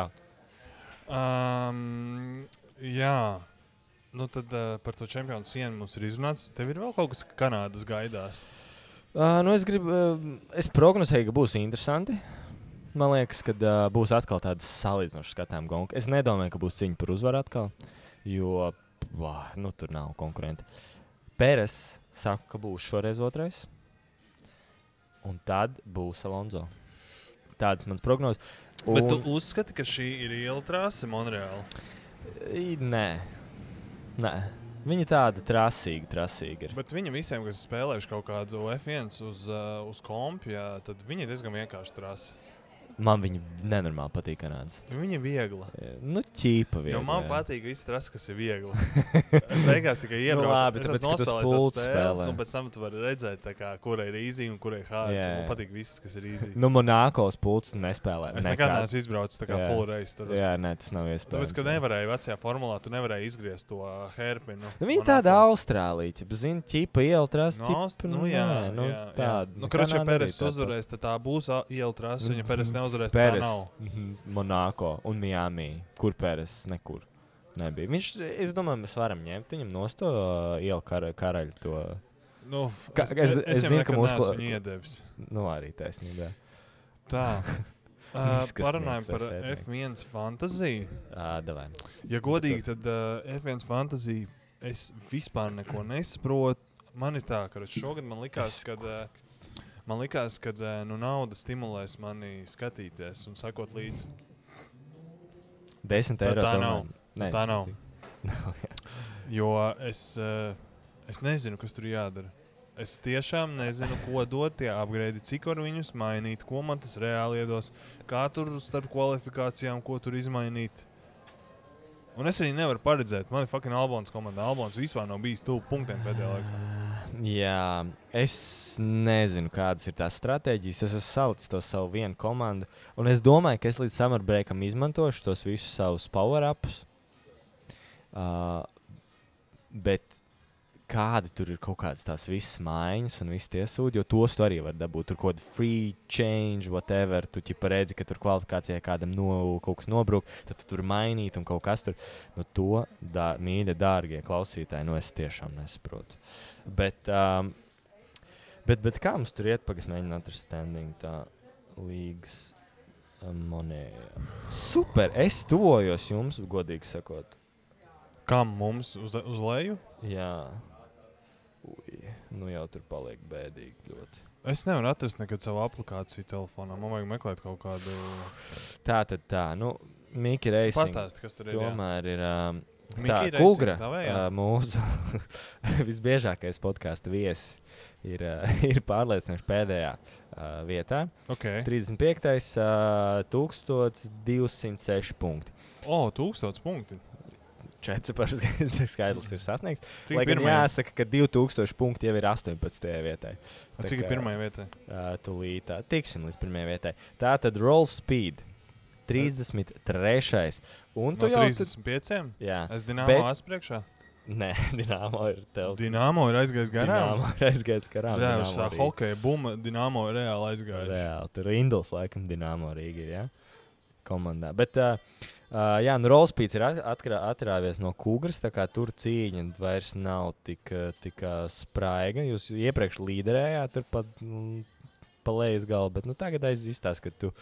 Um, jā, nu tad uh, par to čempionu sienu mums ir izrunāts. Tev ir vēl kaut kas Kanādas gaidās. Uh, nu es gribu, uh, es prognozēju, ka būs interesanti. Man liekas, ka uh, būs atkal tādas salīdzinošas skatām gonka. Es nedomāju, ka būs cīņa par uzvaru atkal, jo vā, nu, tur nav konkurenti. Peres saka, ka būs šoreiz otrais, un tad būs Alonso. Tādas manas prognozes. Un... Bet tu uzskati, ka šī ir iela trase Monreāla? I, nē. Nē. Viņa tāda trasīga, trasīga ir. Bet viņam visiem, kas ir spēlējuši kaut kādu F viens uz, uh, uz kompja, tad viņi ir diezgan vienkārši trase. Man viņa nenormāli patīk Kanādas. Viņa ir viegla. Nu, ķīpa viegli. Jo man jā. patīk viss trases, kas ir viegls. Es beigās tikai iebraucu. Nu labi, es tāpēc, esmu ka tu uz nospēlējis tās pults spēles, spēlē. un pēc tam tu vari redzēt, tā kā, kura ir easy un kura ir hard. Jā, Man jā. patīk viss, kas ir easy. Nu, Monakos pults nespēlē. Es nekad neesmu izbraucis tā kā Jā. full race. Tur. Jā, nē, tas nav iespējams. Tāpēc, ka jā. nevarēja vecajā formulā, tu nevarēji izgriezt to herpinu. Nu, viņa tāda Austrālija, zina, ķipa iela trasa. No, Aust- nu, jā, nu, jā, jā. tāda. Nu, Kroča, ja Kanāda Peres arī tāda. uzvarēs, tad tā būs ā, iela trasa. Ja Peres neuzvarēs, tad tā Peres, nav. mhm, Monako un Miami. Kur Peres? Nekur. Nebija. Viņš, es domāju, mēs varam ņemt viņam nost to uh, ielu kara, karaļu to. Nu, Ka- es, es- es, es es zinu, jau ka nekad mūsu neesmu kla- viņu iedevis. Nu, arī taisnība. Tā. Uh, Izkastnieks parunājam vai par sētnieks. F viens fantasiju. Ā, davai. Ja godīgi, tad uh, F viens fantasija es vispār neko nesaprotu. Man ir tā, ka šogad man likās, Es- ka uh, man likās, ka uh, nu, nauda stimulēs mani skatīties un sakot līdzi. Desmit Tā- eiro. tā tomēr. nav. Nē, Tā cik- nav. cik? Nav, jā. Jo es, uh, es nezinu, kas tur jādara. Es tiešām nezinu, ko dot tie upgrade, cik var viņus mainīt, ko man tas reāli iedos, kā tur starp kvalifikācijām, ko tur izmainīt. Un es arī nevaru paredzēt. Man ir fucking Albons komanda. Albons vispār nav bijis tuvu punktiem pēdējā laikā. Jā, es nezinu, kādas ir tās stratēģijas. Es esmu salicis to savu vienu komandu. Un es domāju, ka es līdz summer breakam izmantošu tos visus savus power-ups. Uh, bet kādi tur ir kaut kādas tās visas maiņas un viss tie sūdi, jo tos tu arī var dabūt. Tur kaut kāda free change, whatever. Tu ķipa redzi, ka tur kvalifikācijā kādam no, kaut kas nobrūk, tad tu tur mainīt un kaut kas tur. Nu, to, dā, mīļa, dārgie klausītāji, nu es tiešām nesaprotu. Bet, um, bet, bet kā mums tur iet, pagas mēģināt atrast standing tā līgas um, monēja. Super, es tuvojos jums, godīgi sakot. Kam mums uz, uz leju? Jā. Ui, nu jau tur paliek bēdīgi ļoti. Es nevaru atrast nekad savu aplikāciju telefonā. Man vajag meklēt kaut kādu. Tā tad tā, nu, Miki Racing. Pastāsti, kas tur ir. jā. Tomēr ir um, Miki tā, Racing, Kugra, tavējā? uh, mūsu visbiežākais podkāstu viesis, ir, uh, ir pārliecinoši pēdējā uh, vietā. Okay. trīsdesmit piektais Uh, tūkstoš divsimt seši punkti. O, tūkstots punkti. Četrs skaitlis ir sasniegts. Cik Lai gan pirmajā? jāsaka, ka divi tūkstoši punkti jau ir astoņpadsmitajā vietā. A, Cik ir pirmajā vietā? Uh, tūlīt tā, tiksim līdz pirmajai vietai. Tā tad Roll Speed trīsdesmit trešais Un tu No jau trīsdesmit pieciem? Jā, Es Dinamo Bet- esmu priekšā. nē, Dinamo ir tev. Dinamo ir aizgājis garām. Dinamo ir aizgājis garām. Jā, Dinamo viņš tā Rīga. hokeja buma Dinamo ir reāli aizgājis. Reāli, tur Indus laikam Dinamo Rīga ir, jā, komandā. Bet, uh, uh, jā, nu Rollspeeds ir at- atkrā- atrāvies no Kugras, tā kā tur cīņa vairs nav tik, uh, tik uh, spraiga. Jūs iepriekš līderējāt tur pat mm, pa lejas galvu, bet nu tagad aizistās, ka tu,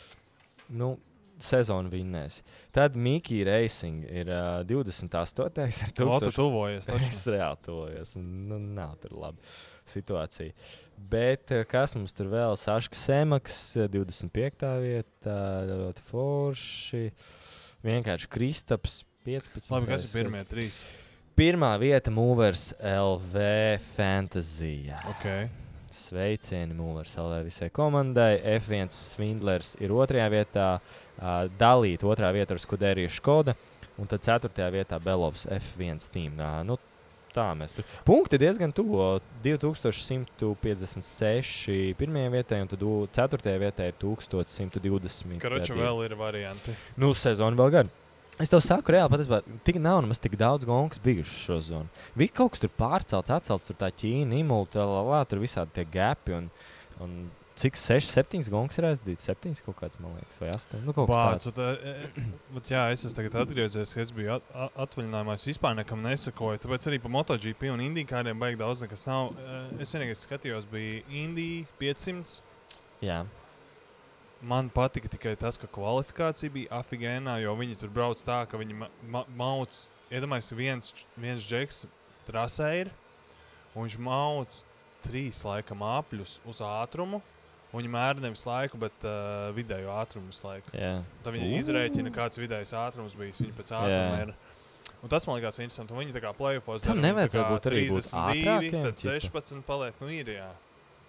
nu, sezonu vinnēs. Tad Miki Racing ir uh, divdesmit astotais ar O, tu tūkstošu. tuvojies. taču. Es reāli tojos. Nu, nav tur laba situācija. Bet eh, kas mums tur vēl? Saška Semaks, eh, divdesmit piektā vietā. Ļoti forši. Vienkārši Kristaps, piecpadsmit. Labi, kas ir pirmie trīs? Pirmā vieta Movers L V Fantasija. Okay. Sveicieni Movers L V visai komandai. F viens Svindlers ir otrajā vietā. Uh, dalīt otrā vietā ar Skudēriju Škoda. Un tad ceturtajā vietā Belovs F viens team. Uh, nu, tā mēs tur. Punkti diezgan tuvu. divi tūkstoši simt piecdesmit seši pirmajā vietā, un tad u- ceturtajā vietā ir tūkstoš simt divdesmit. Karoči vēl ir varianti. Nu, sezona vēl gada. Es tev saku, reāli patiesībā, tik nav nemaz tik daudz gongas bijuši šo zonu. Viņi kaut kas tur pārcelts, atcelts, tur tā Ķīna, Imulta, lā, tur visādi tie gapi. Un, un cik seši, septiņas gongas ir aizdīts? septiņas kaut kāds, man liekas, vai astoņas? Nu, kaut kas tāds. Bāc, ot, e, ot, jā, es esmu tagad atgriezies, ka es biju at, a- atvaļinājumā. Es vispār nekam nesakoju. Tāpēc arī pa MotoGP un Indiju kādiem baigi daudz nekas nav. E, Es vienīgais skatījos, bija Indija piecsimt. Jā. Man patika tikai tas, ka kvalifikācija bija afigēnā, jo viņi tur brauc tā, ka viņi ma ma mauc. Iedomājieties, viens, viens džeks trasē ir, un viņš mauc trīs laikam apļus uz ātrumu. Un viņi mēra nevis laiku, bet uh, vidējo ātrumu visu laiku. Jā. Tad viņi Ū. izrēķina, kāds vidējais ātrums bijis. Viņi pēc Jā. ātruma ir. Un tas man liekas interesanti. Un viņi tā kā play-offos Tam dara, viņi nevajadzētu tā kā būt arī būt trīsdesmit divi, ātrākiem, tad ķipa. sešpadsmit paliek. Nu ir, jā.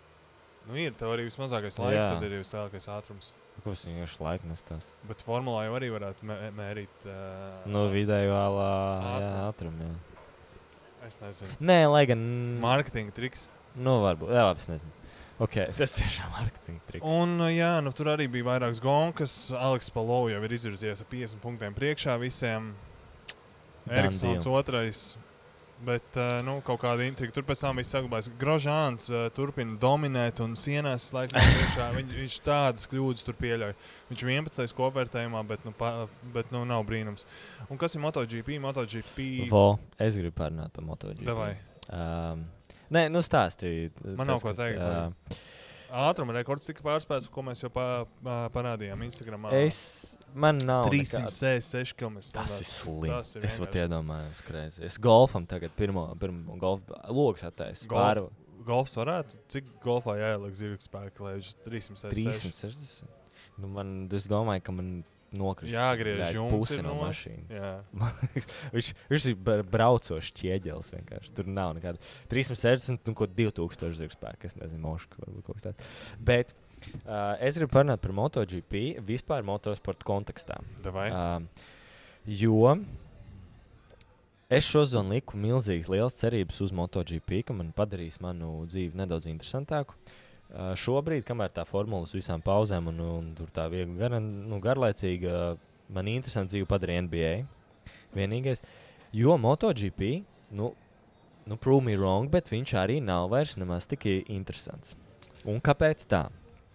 Nu ir, tev arī vismazākais laiks, Jā. tad ir vislielākais ātrums. Ko es vienkārši laiku nestās? Bet formulā jau arī varētu mē mērīt. Uh, Nu, vidēju ālā, jā, Ātrumu. ātrumu, jā. Es nezinu. Nē, lai gan... Mārketinga triks. Nu, varbūt. Jā, labi, es nezinu. Ok, tas tiešām marketing triks. Un, uh, jā, nu tur arī bija vairākas gonkas. Aleks Palovs jau ir izvirzies ar piecdesmit punktiem priekšā visiem. Done Eriksons deal. otrais. Bet uh, nu, kaut kāda intriga. Tur pēc tam viss saglabājas. Grožāns uh, turpina dominēt un sienās laikam priekšā. Viņ, viņš tādas kļūdas tur pieļauj. Viņš vienpadsmitais kopvērtējumā, bet, nu, pa, bet nu, nav brīnums. Un kas ir MotoGP? MotoGP... Vo, es gribu pārnāt par MotoGP. Davai. Um, nē, nu stāstīju. Man nav ko teikt. Uh, Ātruma rekords tika pārspēts, ko mēs jau pa, pa, parādījām Instagramā. Es, man nav trīssimt sešdesmit seši kilometri. Tas ir slim. Tas ir es pat vienkārši. iedomājos, kreizi. Es golfam tagad pirmo, pirmo golfu logs attaisu. Pār Golf, golfs varētu? Cik golfā jāieliek zirga spēka, lai viņš trīssimt sešdesmit seši? trīssimt sešdesmit. Nu, man, es domāju, ka man nokrist. Jāgriež bļaļ, jumts pusi ir no no- mašīnas. Jā. viņš, viņš ir bra- braucošs ķieģelis vienkārši. Tur nav nekāda. trīssimt sešdesmit, nu, ko divi tūkstoši zirgspēka. Es nezinu, moška varbūt kaut kas tāds. Bet uh, es gribu parunāt par MotoGP vispār motosporta kontekstā. Davai. Uh, jo es šodien liku milzīgas lielas cerības uz MotoGP, ka man padarīs manu dzīvi nedaudz interesantāku. Uh, šobrīd, kamēr tā formula uz visām pauzēm un, un tur tā viegli gar, nu, garlaicīga, man interesanti dzīvi padarīja N B A. Vienīgais, jo MotoGP, nu, nu, prove me wrong, bet viņš arī nav vairs nemaz tik interesants. Un kāpēc tā?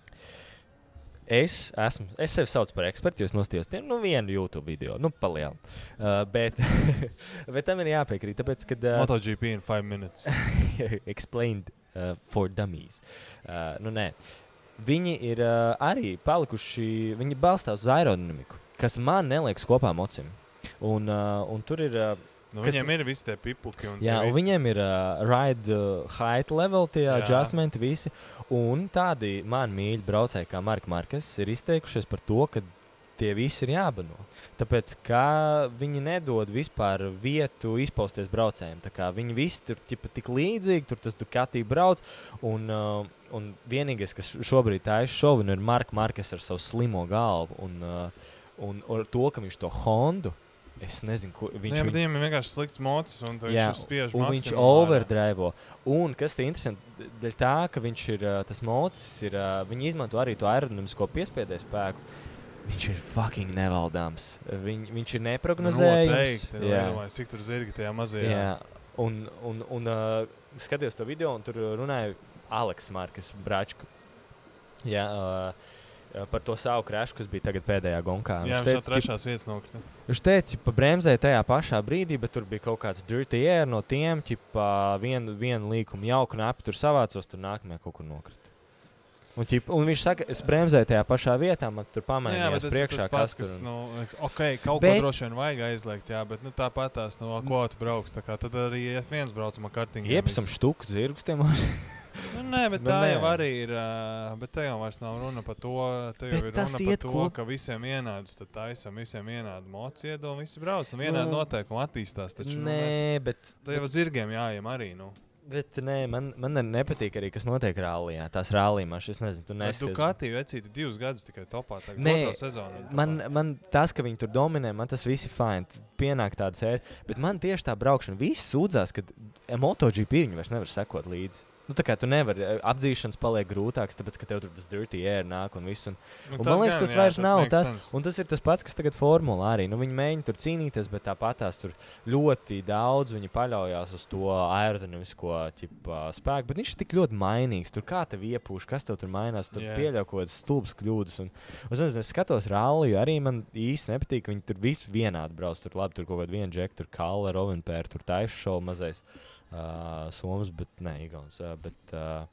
Es esmu, es sevi saucu par ekspertu, jo es nostījos tiem, nu, vienu YouTube video, nu, palielu. Uh, bet, bet tam ir jāpiekrīt, tāpēc, kad... Uh, MotoGP in five minutes. explained uh, for dummies. Uh, nu, nē. Viņi ir uh, arī palikuši, viņi balstās uz aerodinamiku, kas man neliekas kopā mocim. Un, uh, un tur ir... Uh, Nu, kas- viņiem ir visi tie pipuki. Un jā, tie un visi. viņiem ir uh, ride uh, height level, tie Jā. adjustmenti visi. Un tādi man mīļi braucēji kā Marka Markes ir izteikušies par to, ka tie visi ir jābano. Tāpēc, ka viņi nedod vispār vietu izpausties braucējiem. Tā kā viņi visi tur ķipa, tik līdzīgi, tur tas Ducati brauc. Un, uh, un vienīgais, kas šobrīd taisa šovu, ir Marka Markes ar savu slimo galvu. Un, uh, un ar to, ka viņš to Hondu, es nezinu, ko Nu, viņš jā, bet viņu- viņiem ir vienkārši slikts mocis, un viņš Jā, ir spiež un viņš maksimumā. overdrivo. Un kas ir interesanti, dēļ tā, ka viņš ir uh, tas mocis, ir, uh, viņi izmanto arī to aerodinamisko piespiedēju spēku. Viņš ir fucking nevaldāms. Viņ, viņš ir neprognozējams. Noteikti. Nu, iedomājies, cik tur zirgi tajā mazajā. Jā. Un, un, un uh, skatījos to video, un tur runāja Aleks Markes Bračka. Jā, uh, par to savu krešu, kas bija tagad pēdējā gonkā. Jā, Viņš viņš no teica, trešās vietas nokrita. Viņš teica, ka bremzēja tajā pašā brīdī, bet tur bija kaut kāds dirty air no tiem, ka vienu, vienu līkumu jauku nāpi tur savācos, tur nākamajā kaut kur nokrita. Un, ķip, un viņš saka, es bremzēju tajā pašā vietā, man tur Jā, bet pamainījās tas priekšā. ir tas pats, tur kas, un- nu, ok, kaut Bet- ko droši vien vajag aizliegt, jā, bet nu, tāpat tās, nu, ko tu brauks, tā kā tad arī F viens braucam ar kartingiem. Iepsam štuku zirgus tiem. Nu, nē, bet Nu, tā nē. jau arī ir, ā, bet te jau vairs nav runa par to, te jau Bet ir tas runa par iet to, kop- ka visiem vienādus, tad taisam, visiem vienādu moci iedod, visi brauc, un vienādi Nu, noteikumi attīstās, taču, nu, mēs, Nē, bet, te jau zirgiem jāiem arī, nu. bet nē, man, man nepatīk arī, kas notiek rallijā. Tās rallijas, es nezinu, tu Bet nesi. Ducati vecīti divus gadus tikai topā, tagad Nē, otro sezonu. ir topā. Man, man tas, ka viņi tur dominē, man tas viss ir fajn. Pienāk tāda sēra. Bet man tieši tā braukšana, visi sūdzās, ka MotoGP viņi vairs nevar sekot līdzi. Nu, tā kā tu nevari, apdzīšanas paliek grūtāks, tāpēc, ka tev tur tas dirty air nāk un viss. Un, Nu, un man liekas, gan, tas jā, vairs nav makes tas. sense. Un tas ir tas pats, kas tagad formulā arī. Nu, viņi mēģina tur cīnīties, bet tāpat tās tur ļoti daudz viņi paļaujas uz to aerodinamisko ķipa, spēku. Bet viņš ir tik ļoti mainīgs. Tur kā tev iepūš, kas tev tur mainās, tur Jā. pieļauj kaut kādas stulbas kļūdas. Un, un, zin, es skatos ralliju, arī man īsti nepatīk, ka viņi tur visi vienādi brauc. Tur labi, tur kaut kāda viena džeka, tur Kala, Rovenpēra, tur taisa šovu mazais. Uh, Somas, bet ne, Igauns. Uh, bet, uh,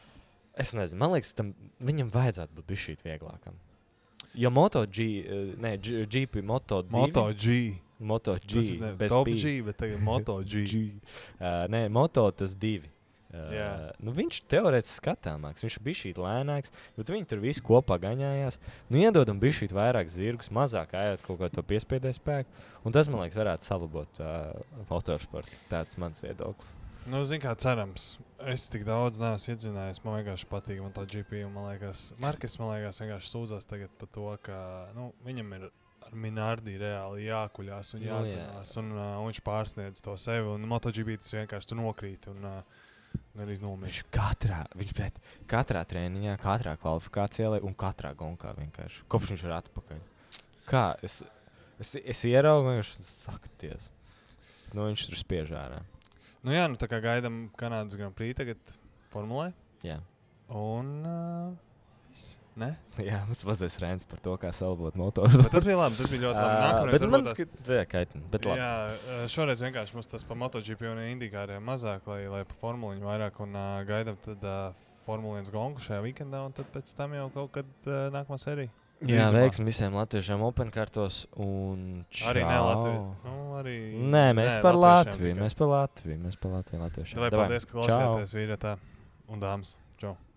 es nezinu, man liekas, tam viņam vajadzētu būt bišķīt vieglākam. Jo Moto G, uh, ne, G, GP, Moto divi, Moto G. Moto G, Tas ne, bez top P. G, bet tagad Moto G. G. Uh, nē, Moto tas divi. Uh, Jā. nu, viņš teorētiski skatāmāks, viņš ir bijis lēnāks, bet viņi tur visi kopā gaņājās. Nu, iedodam bijis vairāk zirgus, mazāk ejot kaut ko to piespiedēju spēku. Un tas, man liekas, varētu salabot uh, motorsportu. Tāds mans viedoklis. Nu, zin kā cerams. Es tik daudz neesmu iedzinājies. Man vienkārši patīk man tā G P. Un man liekas, Markes, man liekas, vienkārši sūdzās tagad par to, ka nu, viņam ir ar Minardi reāli jākuļās un Nu, jācenās. Un uh, viņš pārsniedz to sevi. Un MotoGP tas vienkārši tur nokrīt. Un, uh, Arī Viņš nomirst. katrā, viņš bet, katrā treniņā, katrā kvalifikācijā un katrā gonkā vienkārši. Kopš viņš ir atpakaļ. Kā? Es, es, es ieraugu, viņš saka, ties. Nu, viņš tur spiež ārā. Nu jā, nu tā kā gaidām Kanādas Grand Prix tagad formulē. Jā. Un... Uh, viss. Ne? Jā, mums mazais rēns par to, kā salvot motoru. Bet tas bija labi, tas bija ļoti labi. Ā, Nākamreiz bet man, varbūt tās... jā, kaitin, bet labi. Jā, uh, šoreiz vienkārši mums tas pa MotoGP un IndyCariem mazāk, lai, lai pa formuliņu vairāk un uh, gaidām tad uh, Formula viens gongu šajā weekendā un tad pēc tam jau kaut kad uh, nākamā serija. Jā, Drīzumā. veiksim visiem latviešiem Open kartos un čau. Arī ne Latviju. Nu, arī... Nē, mēs Nē, par latviešiem Latviju, tikai. mēs par Latviju, mēs par Latviju latviešiem. Davai, Davai. paldies, ka Čau. klausījāties vīrietā un dāmas. Čau.